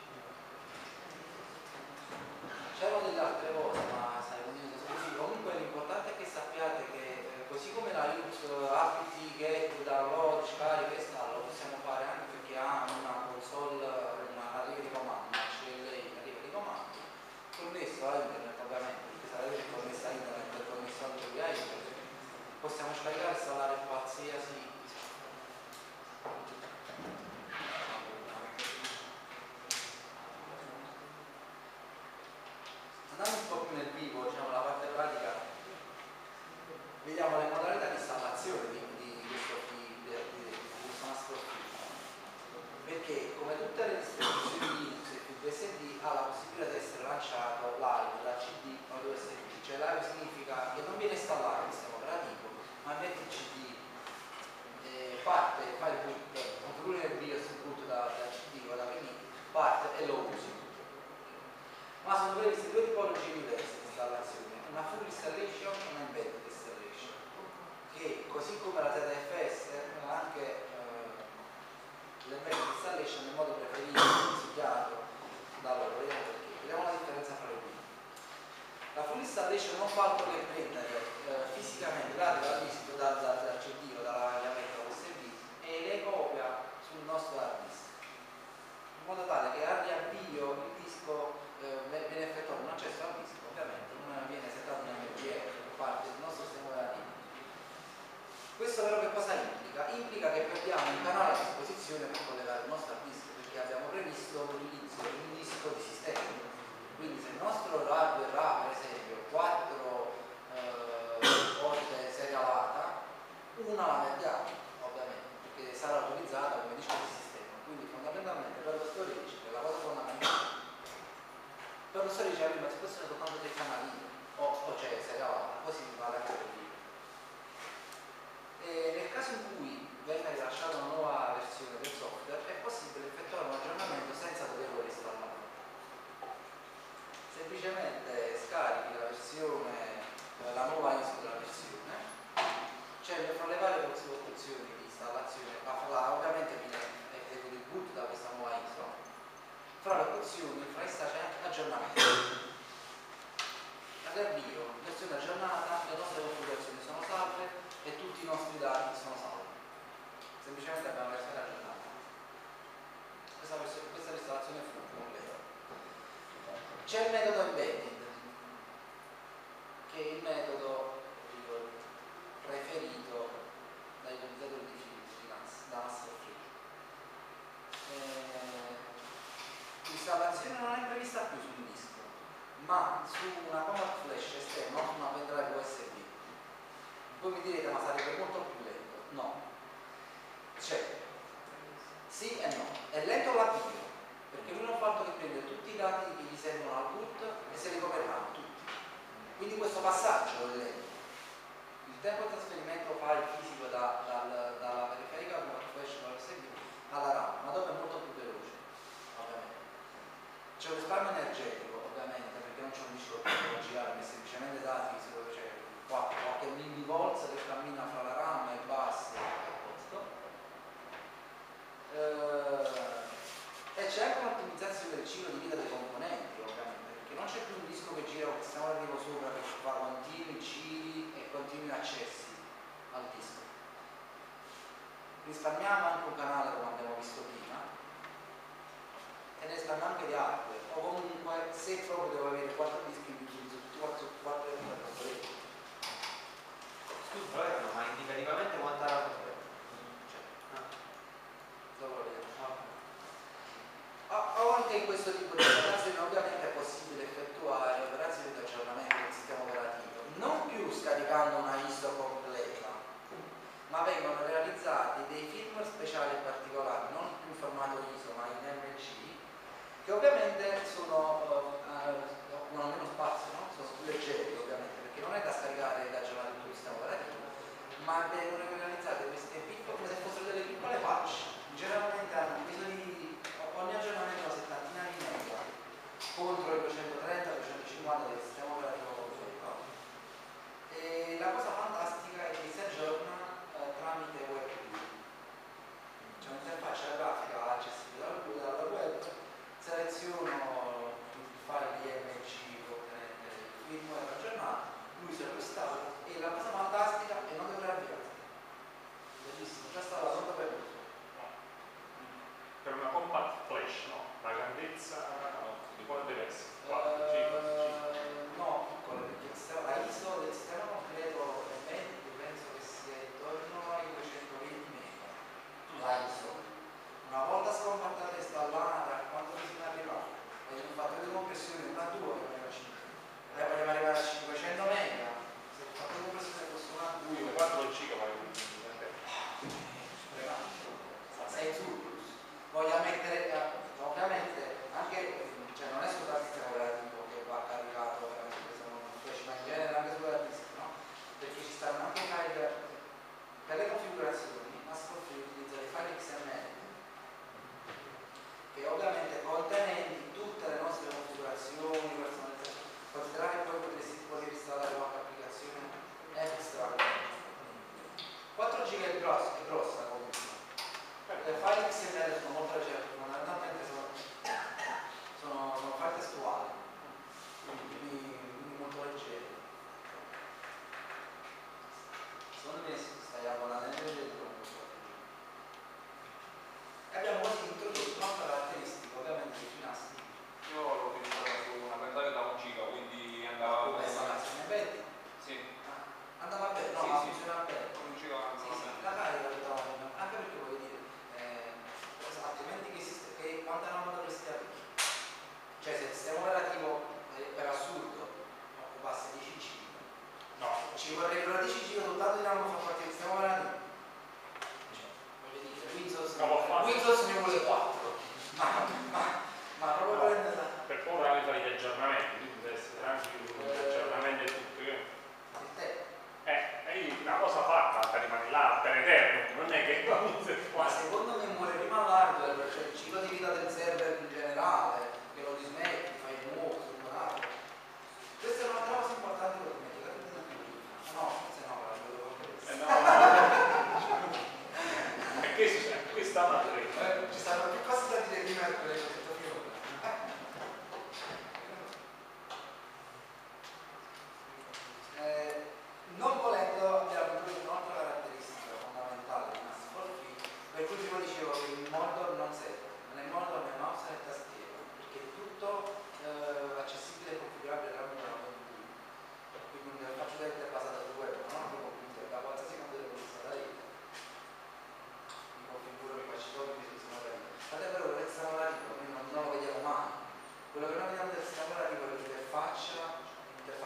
C'erano delle altre cose, ma sai, così. Comunque l'importante è che sappiate che eh, così come la root apt get, download, scarica e installa, lo possiamo fare anche perché ha una console, una riga di comando, una C L I, una riga di comando, connesso a internet ovviamente, perché sarete connesso a internet e connesso anche via internet, possiamo scaricare e installare qualsiasi. Andando un po' più nel vivo, diciamo la parte pratica, vediamo le modalità di installazione di, di questo feed, di, di questo nastro feed, perché come tutte le distribuzioni Linux e feed U S B ha la possibilità di essere lanciato live da C D o da U S B, cioè live significa che non viene installato il sistema operativo, ma mette il C D, eh, parte, fa il boot, configura il BIOS boot da, da C D o da P D, parte e lo usi. Ma sono previste due tipologie diverse di installazione, una full installation e una embedded installation, che così come la Z F S ha anche eh, l'embedded installation nel modo preferito, consigliato da loro. Vediamo perché, vediamo la differenza fra le due. La full installation non fa altro che prendere eh, fisicamente dati dal disco, dal, dal, dal C D o dalla chiavetta U S B e le copia sul nostro hard disk, in modo tale che al riavvio il disco eh, viene effettuato un accesso al disco, ovviamente non viene settato in M D R per parte del nostro sistema operativo. Questo però che cosa implica? Implica che perdiamo un canale a disposizione per collegare il nostro hard disk, perché abbiamo previsto l'utilizzo di un disco di sistema. Quindi se il nostro hardware ha per esempio quattro eh, volte serialata, una la perdiamo ovviamente, perché sarà utilizzata come disco di sistema. Quindi fondamentalmente per lo storage, che è la cosa fondamentale, per lo storage abbiamo a disposizione soltanto dei canalini o, o c'è serialata, così vale anche per lì. E nel caso in cui venga rilasciata una nuova versione del software è possibile effettuare un aggiornamento senza doverlo installare. Semplicemente scarichi la versione, la nuova I S O della versione, c'è fra le varie opzioni di installazione, ma ovviamente viene eseguito il boot da questa nuova I S O. Fra le opzioni, fra essa c'è anche aggiornamento. All'avvio, versione aggiornata, le nostre configurazioni sono salve e tutti i nostri dati sono salvi. Semplicemente abbiamo la versione aggiornata. Questa, versione, questa installazione è full completa. C'è il metodo embedded. ma su una compact flash esterna, non su una pendrive U S B. Voi mi direte, ma sarebbe molto più lento. No. Cioè, sì e no. È lento l'avvio, perché lui non fa altro che prendere tutti i dati che gli servono al boot e se li coverranno tutti. Quindi questo passaggio è lento. Il tempo di trasferimento file fisico da, dal, dalla periferica compact flash alla U S B alla RAM, ma dopo è molto più veloce, ovviamente. C'è un risparmio energetico, ovviamente, perché non c'è un disco per girare, ma semplicemente dati, dove c'è qualche millivolts che cammina fra la RAM e il bus e il posto. Eh, e c'è anche un'ottimizzazione del ciclo di vita dei componenti, ovviamente, perché non c'è più un disco che gira con il sistema operativo sopra che fa continui giri e continui accessi al disco. Risparmiamo anche un canale come abbiamo visto prima e ne risparmiamo anche di hardware, o comunque se proprio devo avere quattro dischi in utilizzo tutti quattro quattro componenti. Scusa, però erano, ma indicativamente quanta RAM c'è? Cioè, ah, Dopo lo vediamo. ah, O anche in questo tipo di operazioni ovviamente è possibile effettuare operazioni di aggiornamento del sistema operativo, non più scaricando una I S O completa, ma vengono realizzati dei firmware speciali e particolari, non più in formato I S O ma in M C, che ovviamente sono, eh, o almeno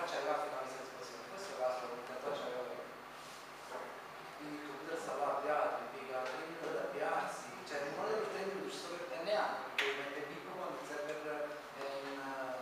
faccia grafica messa a disposizione. In questo caso l'interfaccia aveva quindi il computer sarà avviato, impiega tre minuti ad avviarsi, cioè non è per tre minuti, ci sono per neanche, perché mette il piccolo quando il server è in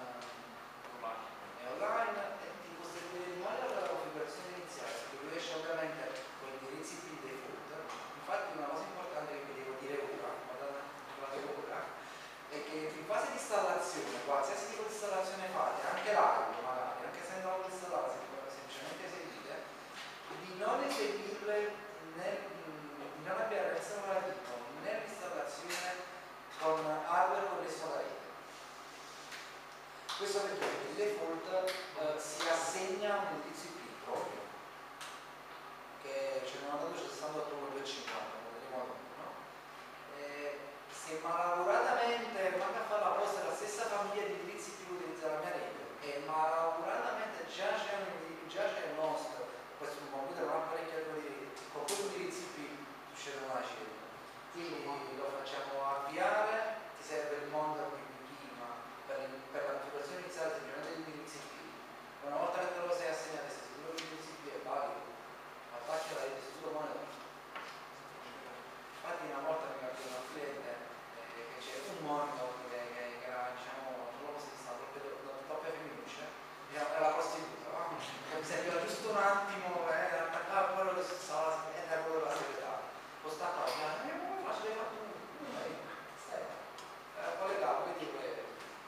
è online e ti costruire in maniera la configurazione iniziale, che riesce ovviamente con gli indirizzi P default. Infatti una cosa importante che vi devo dire ora, guardate ora, è che in fase di installazione, qualsiasi tipo di installazione fate, anche live magari, anche se non lo installate, semplicemente eseguite, di non eseguirle nel, di non avviare il lavorativo nell'installazione con hardware connesso alla rete. Questo perché il default eh, si assegna un indirizzo I P proprio, che c'è novantanove sessantotto duecentocinquanta, come vedremo dopo, no? Eh, se malauguratamente manca a fare la posta la stessa famiglia di indirizzi I P che utilizza la mia rete e malauguratamente già c'è un già c'è il nostro, questo è un computer non apparecchiato di rete, con quei indirizzi I P succede una scelta. Quindi lo facciamo avviare, ti serve il mondo di prima per, per la configurazione iniziale semplicemente gli indirizzi I P. Una volta che te lo sei assegnato, se sicuro che l'indrizzo I P è valido, attacchi la rete sicuro monitor. Infatti una volta mi capito un cliente eh, che c'è un monitor che, che, che era, diciamo, non lo posso dire, doppia femminuccia, diciamo, era la prostituta, no? Che mi serviva giusto un attimo per eh, attaccare quello che si stava e era quello della segretaria. Lo staccavo, mi ha detto, ma ce l'hai fatto un numero? Stai, era collegato, quindi quello.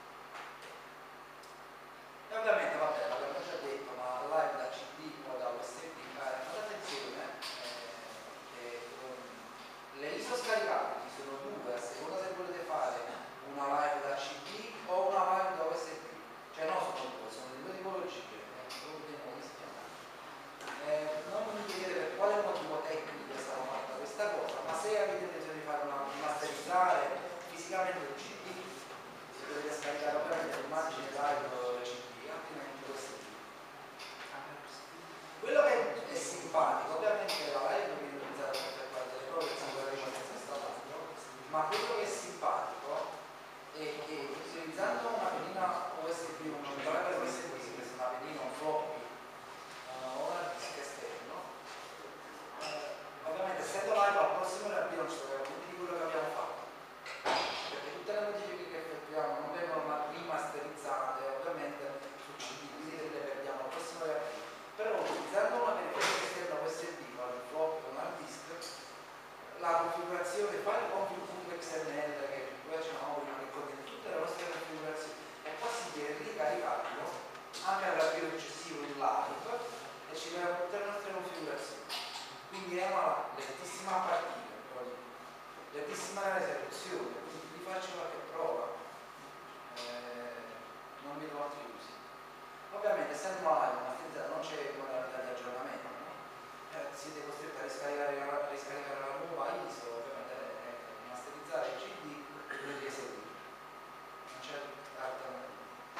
E ovviamente, vabbè, l'abbiamo già detto, ma live da C D o da U S B, eh, fate attenzione eh, che um, le I S O scaricabili sono due, a seconda se volete fare una live da C D o una live da U S B, cioè no, sono due, sono di due tipologie, eh, come si chiama. Eh, non mi chiedete per quale motivo tecnico è stata fatta questa cosa, ma se avete intenzione di fare una masterizzare fisicamente un C D, si dovete scaricare ovviamente l'immagine live C D, altrimenti U S B. Quello che è simpatico, ovviamente la live non viene utilizzata per effettuare delle prove che sicuramente non sta installando, ma quello che è simpatico è che utilizzando una pedina U S B, un driver U S B, che è una pedina, un floppy, uh, o una disk esterno, uh, ovviamente essendo live al prossimo riavvio non ci troviamo tutti di quello che abbiamo fatto, perché tutte le modifiche che effettuiamo non vengono rimasterizzate ovviamente su C D, quindi le perdiamo al prossimo riavvio. Però utilizzando una periferia esterna U S B con il floppy con hard disk, la configurazione, fare il config.xml che poi facciamo prima, che contiene tutte le nostre configurazioni, è possibile ricaricarlo anche all'avvio successivo in live e ci darà tutte le nostre configurazioni. Quindi è una lentissima partita, lentissima esecuzione, quindi vi faccio qualche prova, eh, non vedo altri usi. Ovviamente essendo una live masterizzata non c'è modalità di aggiornamento, no? Eh, siete costretti a riscaricare, a riscaricare la nuova I S O, ovviamente eh, masterizzare il C D e quindi eseguire. Non c'è alternativa.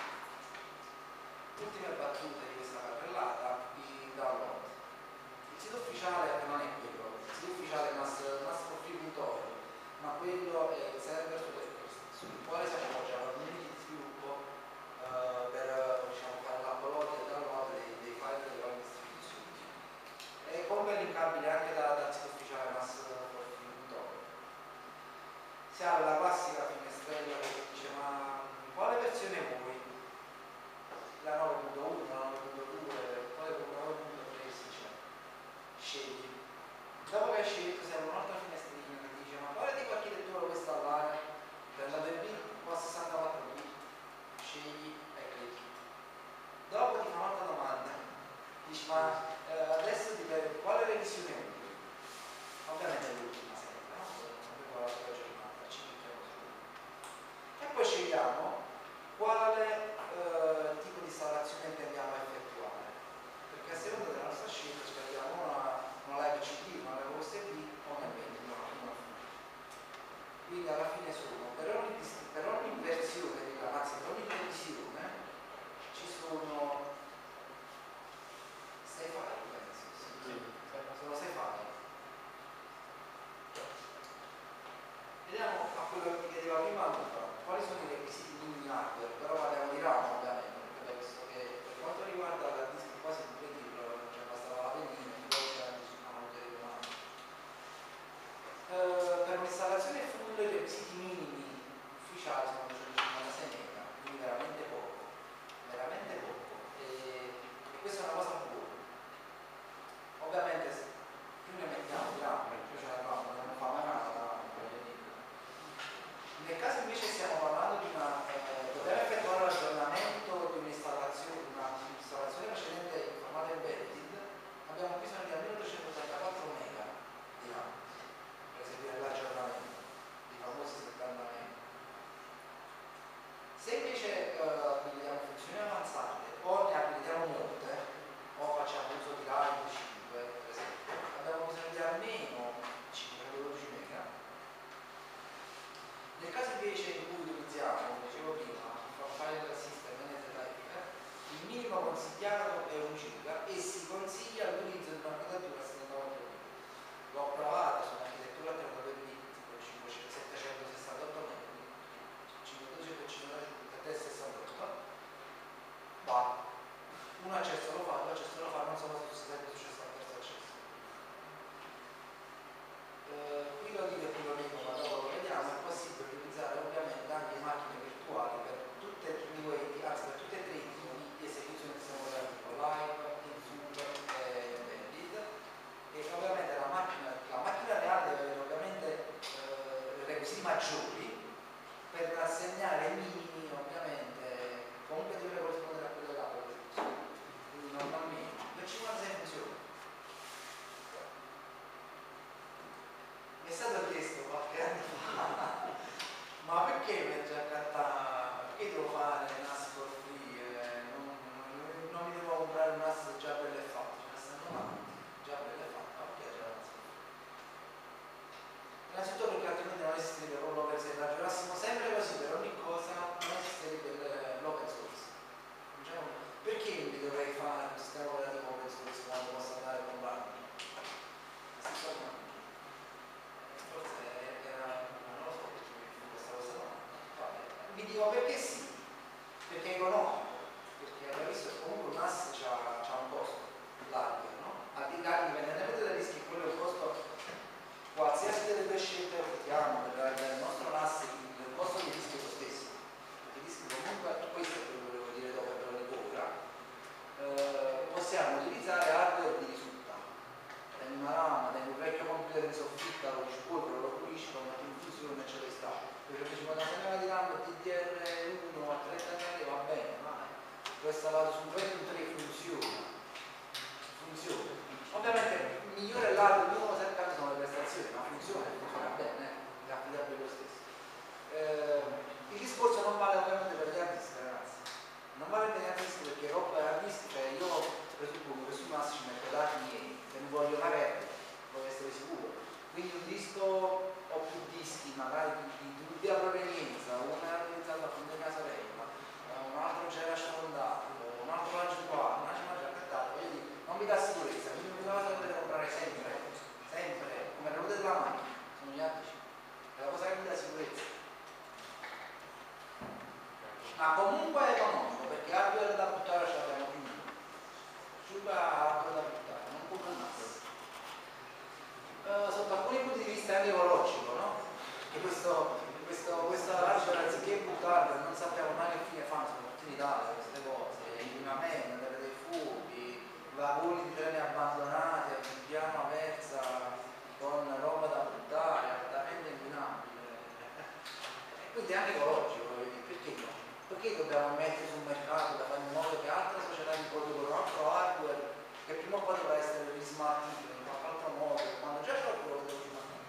Ultime battute di questa carrellata, i download. Il sito ufficiale non è quello, il sito ufficiale è masterfree punto org, ma quello è il server sul quale si appoggia la community di sviluppo uh, per diciamo, fare l'upload e il download dei, dei file delle varie distribuzioni. E comunque è linkabile anche da, dal sito ufficiale masterfree punto org. Si ha la classica finestrella che dice ma quale versione vuoi? La nove punto uno, la nove punto due, quale nove punto tre si c'è? Scegli. Dopo che hai scelto si apre un'altra finestrina che dice ma quale tipo di architettura vuoi installare? trentadue bit o a sessantaquattro bit? Scegli e clicchi. Dopo ti fa un'altra domanda. Dici ma eh, adesso ti chiedo quale revisione vuoi? Ovviamente l'ultima sempre, no? Non la tua giornata, ci clicchiamo su. E poi scegliamo quale eh, tipo di installazione intendiamo effettuare, perché a seconda della nostra scelta scegliamo una, una live C D, una live U S B o una vendita, una fune. Quindi alla fine sono per ogni, per ogni versione della anzi per ogni divisione ci sono sei file, penso, sì. Sì. Sono sei file. Vediamo a quello che mi chiedeva prima Luca, quali sono i requisiti Questa è una cosa buona. Ovviamente se più ne mettiamo di là, più ce la fanno, non fa mai male. Nel caso invece stiamo parlando di una, eh, dobbiamo effettuare l'aggiornamento di un'installazione, una installazione precedente in formato embedded, abbiamo bisogno di almeno duecentottantaquattro mega di RAM per eseguire l'aggiornamento, i famosi settanta mega. Se invece eh, abilitiamo funzioni avanzate o ne abilitiamo molte, o facciamo uso di Live cinque per esempio, abbiamo bisogno di almeno cinquecentododici mega. Nel caso invece in cui utilizziamo, come dicevo prima, il file system N Z F, il minimo consigliato è un giga e si consiglia l'utilizzo di un'architettura a settantaquattro bit. L'ho provata su un'architettura a trentadue bit con settecentosessantotto mega, cinquecentododici per sessantotto, va. Un accesso lo fa, due accesso lo fa, non so se succede successo al terzo accesso. Eh, qui lo dico e qui lo nego, ma dopo lo vediamo, è possibile utilizzare ovviamente anche macchine virtuali per tutte e tre i anzi per tutte e tre i tipi di esecuzione che stiamo vedendo, live, in super e embedded. E ovviamente la macchina, la macchina reale deve avere ovviamente eh, requisiti maggiori per assegnare i minimi, ovviamente, comunque deve corrispondere a quello della produzione. Quindi normalmente per cinquantasei funzioni. Mi è stato chiesto qualche anno fa, ma perché per accattare, perché devo fare N A S for free? Eh, non, non, non mi devo comprare un N A S già bello e fatto, ce ne stanno avanti, già bello e fatto, ma perché già N A S for free? Innanzitutto perché altrimenti non esisterebbe proprio l'open source, ragionassimo sempre così per ogni cosa, non esisterebbe l'open source. Diciamo, perché mi dovrei fare un sistema operativo open source quando posso andare con bandi? La stessa cosa. Forse era, non lo so perché mi fu questa cosa no. Vabbè. Vi dico perché sì, perché è economico, perché avete visto che comunque un N A S c'ha un costo, l'hardware, no? Al di là, indipendentemente dai rischi, quello è il costo. Qualsiasi delle due scelte effettuiamo per il nostro N A S, il costo di rischio è lo stesso, perché i rischi comunque, questo è quello che volevo dire dopo per la ora, eh, possiamo utilizzare hardware di risulta. Tendi una RAM, tendi un vecchio computer in soffitta, lo scuoto, lo pulisci, lo metti in fusione e ce ne sta. Per cinquantasei mega di RAM D D R uno a trenta mega va bene, ma questa va su Pentium tre funziona. Funziona. Ovviamente il migliore è l'hardware, l'unico che serve sono le prestazioni, ma funziona, funziona bene, eh? È affidabile lo stesso. Eh, il discorso non vale ovviamente per gli hard disk, ragazzi. Non vale per gli hard disk perché roba hard disk, cioè io presuppongo che su N A S ci metto dati miei, se mi voglio una rete, voglio essere sicuro. Quindi un disco o più dischi, magari di dubbia provenienza, uno è realizzato appunto in casa sorella, un altro c'è lasciato andato, un altro l'ha giocato, un altro l'ha già accattato, quindi non mi dà sicurezza, quindi l'unica cosa che dovete comprare sempre, sempre, come le ruote della macchina, sono gli atici, è la cosa che mi dà sicurezza. Ma comunque è economico, perché hardware da buttare ce l'abbiamo più. Super hardware da buttare, non compro un N A S. Uh, sotto alcuni punti di vista anche ecologico, no? Che questo, questo, questa hardware anziché buttarla, non sappiamo mai che fine fanno, sono tutti in Italia queste cose, inquinamento, dei fuochi, vagoni di treni abbandonati, a piano aperta, con roba da buttare, altamente inquinabile. E quindi è anche ecologico, perché no? Perché dobbiamo mettere sul mercato da fare in modo che altre società che producono un altro hardware che prima o poi dovrà essere rismaltito in qualche altro modo, quando già c'è quello che devo rismaltire.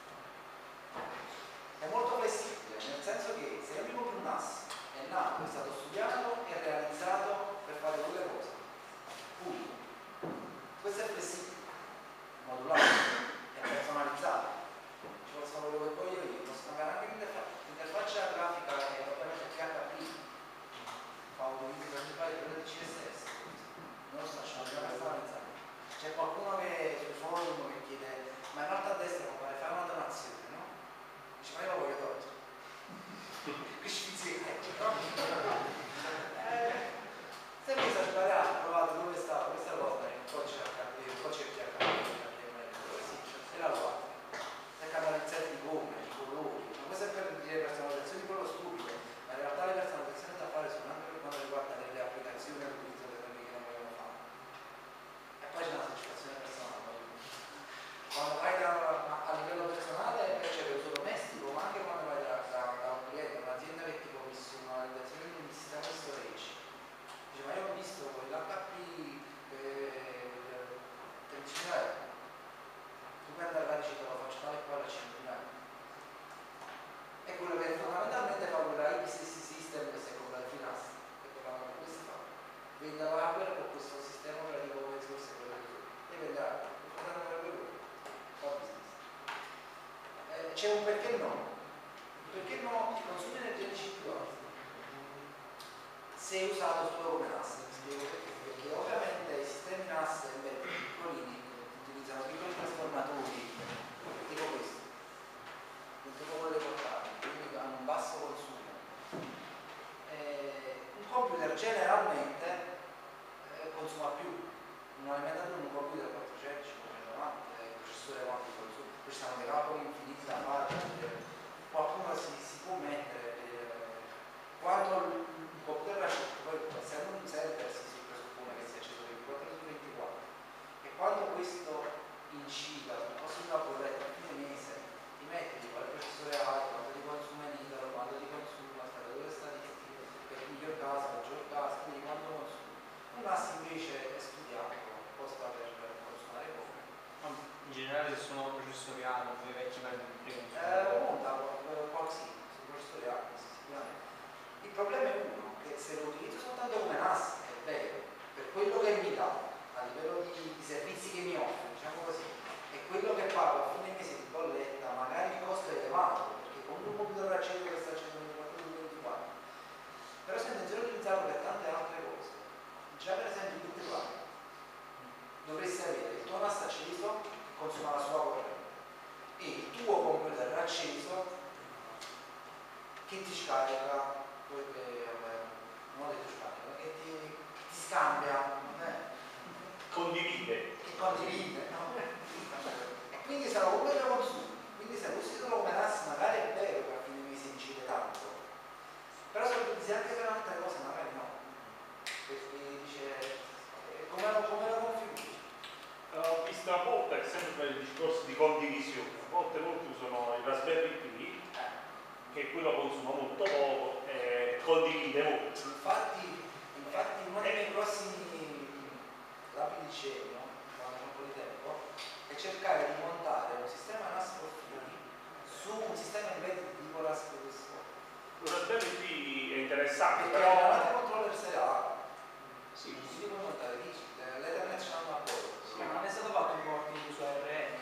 È molto flessibile, nel senso che se io mi compro un N A S, è nato, è stato studiato e realizzato per fare quelle cose. Punto. Questo è flessibile, modulare, è personalizzato. Ci posso fare quello che voglio io, posso cambiare anche l'interfaccia grafica e ovviamente P H P fa un utilizzo c'è un perché no. Perché no? I consumi energetici più alti. Se usato solo come N A S, vi spiego perché. Perché ovviamente i sistemi N A S invece piccolini utilizzano piccoli trasformatori tipo questo, tipo quello dei portatili, quindi hanno un basso consumo. Eh, un computer generalmente eh, consuma più. Non è mai dato un computer quattrocento cinquecentonovanta, il processore quanto consuma. Qui ci sono dei calcoli infiniti da fare, qualcuno si, si può mettere eh, quando il computer racconta, poi essendo un server si presuppone che sia acceso ventiquattro su ventiquattro, e quando questo incida sul costo di una bolletta a fine mese ti metti di quale processore hai, quanto ti consuma in italo, quanto ti consuma, scatorile statistiche, per miglior gas, maggior gas, quindi quanto consuma. Un N A S invece è studiato apposta per consumare poco. In generale se sono processori A, non i vecchi per Eh, monta qualcosa sì, su processori A, sicuramente. Il problema è uno, che se lo utilizzo soltanto come N A S, è vero, per quello che mi dà, a livello di, di servizi che mi offre, diciamo così, e quello che pago a fine mese di bolletta, magari il costo è elevato, perché comunque un computer acceso che sta accendendo ventiquattro su ventiquattro. Però se intenzione di utilizzarlo per tante altre cose, già per esempio il titolare, dovresti avere il tuo N A S acceso che consuma la sua corrente e il tuo computer acceso che ti scarica, che, non che ti scarica, che ti, ti scambia, eh? Condivide. Che condivide, no? E quindi sarà quello che consumi. Quindi se lo usi solo come N A S magari è vero che a fine mese incide tanto, però se lo utilizzi anche per altre cose magari no, perché dice come lo, come lo configuri? Ho visto a volte, sempre per il discorso di condivisione, a volte molti usano il Raspberry Pi, che quello consuma molto poco e condivide molto. Infatti, infatti uno dei miei prossimi rapidi scemi, no? Quando c'è un po' di tempo, è cercare di montare un sistema N A S profili su un sistema embedded tipo Raspberry Pi. Il Raspberry Pi è interessante, Perché però... davanti al controller seriale, Sì, si può montare lì, l'Ethernet ce l'hanno a bordo. Ma non è stato fatto un porting su R M?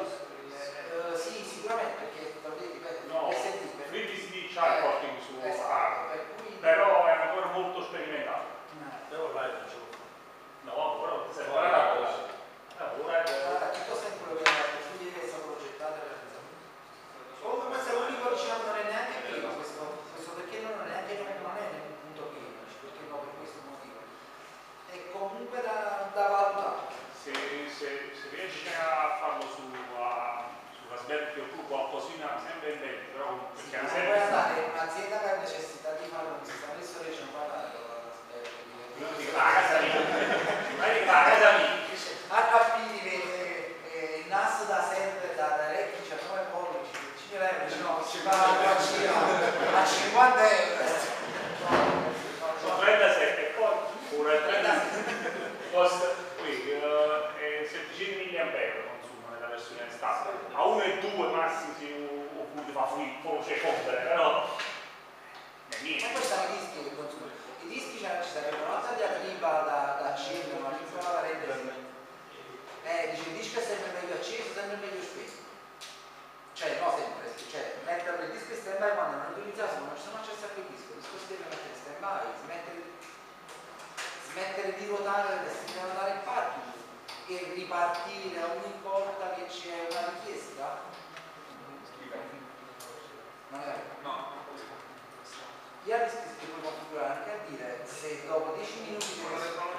Uh, sì, sicuramente perché ripeto, no, S D per FreeBSD c'ha il porting su esatto, A, per cui però è ancora molto sperimentato. eh. Però là non ce lo fa. No, però se Poi, guarda, eh, Allora, che cosa è quello che è stato progettato e realizzato? Comunque questo è l'unico, diciamo, non è neanche pieno questo, questo perché non è neanche non è nel punto pieno, perché no, per questo motivo. È comunque da, da valutare. se, se, se riesci a farlo su, a, su Raspberry Pi o qualcosina sempre in bene, però Sì, perché ma ad puoi esempio andare in un'azienda che ha necessità di fare un sistema di storage, non puoi andare con la Raspberry Pi. io dico a casa mia, ma io dico a casa mia. H P di vede eh, il N A S da sempre, da Direct diciannove pollici, cinque euro, dice no, si fa la Cina a cinquanta euro. Sono trentasette e poi pure trentasette costa qui eh, settecento milliampere consuma nella versione standard, a uno e due massimo se oppure fa Filippo, cioè compere, però è Ma niente. poi stanno i dischi che consumano. I dischi ci sarebbe un'altra diatriba da, da accendere, una piccola parentesi. Eh, dice il disco è sempre meglio acceso, sempre meglio spento. Cioè, no sempre, cioè, mettere il disco in stand by quando non è utilizzato, non ci sono accesso a quel disco, il disco si deve mettere in stand by, smettere, smettere di ruotare, si deve andare in parking e ripartire ogni volta che c'è una richiesta. Non è vero? No. Gli altri dischi si puoi configurare anche a dire se dopo dieci minuti che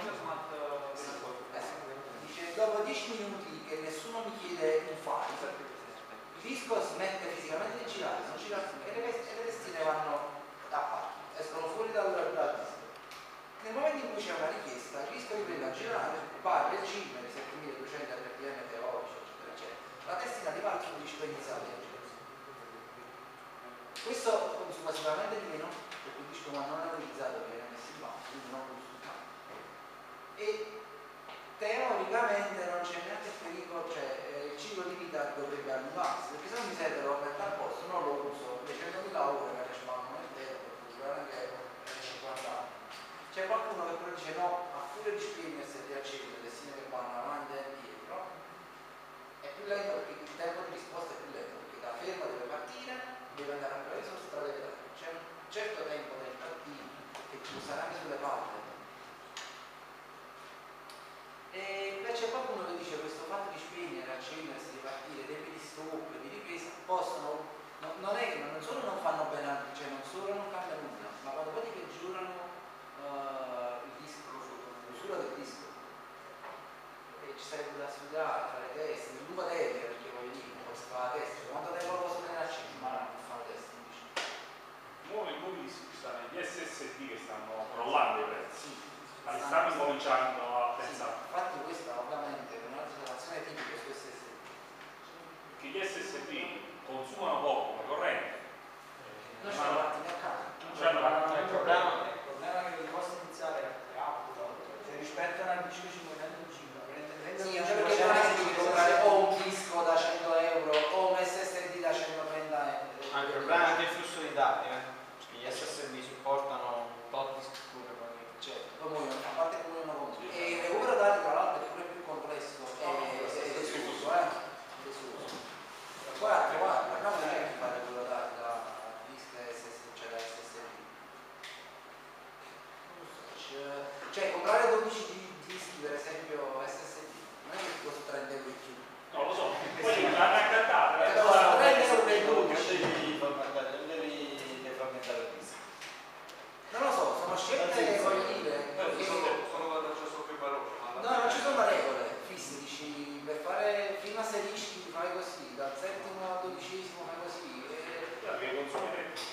dice dopo dieci minuti che nessuno mi chiede un file, il disco smette fisicamente di girare, non gira più e le, e le testine vanno a parte, escono fuori dal, dal disco. Nel momento in cui c'è una richiesta, il disco riprende a girare, va al regime di settemiladuecento R P M teorici, eccetera, eccetera. La testina riparte sul disco iniziale del giro. Questo consuma sicuramente di meno, perché il disco non è utilizzato viene messo in basso, quindi non consuma. E teoricamente non c'è neanche pericolo, cioè eh, il ciclo di vita dovrebbe allungarsi, perché se non mi serve lo metto al posto, non lo uso, le centomila ore che ci vanno nel tempo, per durare anche cinquanta anni. C'è qualcuno che però dice no, a furia di spegnersi e di accendere le testine che vanno avanti e indietro, è più lento perché il tempo di risposta è più lento, perché da fermo deve qualcuno che dice questo fatto di spegnere, accendersi, di partire, tempi di stop, di ripresa, possono, no, non è che non solo non fanno bene, anche, cioè non solo non cambia nulla, ma quando poi ti peggiorano uh, il disco, l'usura del disco. E ci sarebbe da studiare, fare test, un po' teste, perché voglio dire, non si fa la test, quanto tempo lo posso tenere acceso? Ma non fa la test, dice. Nuovi, nuovi dischi stanno, gli S S D che stanno crollando i prezzi. Sì. Ma li stanno cominciando a Sì, pensare. infatti questa ovviamente è una situazione tipica su S S D. Perché gli S S D consumano poco come corrente. Noi Eh, ci siamo ma fatti a casa. non c'è una- Il problema, il problema è che il costo iniziale è alto, se rispetto al cinquecento giga, Sì, anche perché non è che devi comprare o un disco da cento euro o un S S D da centotrenta euro. ma il problema è anche il flusso di dati, eh? Perché gli S S D supportano un tot di strutture poi. Certo, poi muoiono, a parte che muoiono con e il recupero dati tra l'altro è pure più complesso e ed esuso, eh? Ed esuso. Poi altro, guarda, non è che fare recupero dati da disc S S D, cioè da S S D. Cioè comprare dodici dischi per esempio S S D, non è che ti costa trenta euro in più. No, lo so, poi l'hanno accattata, Eh, però costa la- trenta euro per dodici. Devi formattare, non devi defragmentare il disco. Non lo so, sono scelte, voglio dire, perché- Sono quando c'è solo più veloce. no, non ci sono regole fisse, dici per fare prima sei dischi fai così, dal settimo al dodicesimo fai così. E... perché i consumatori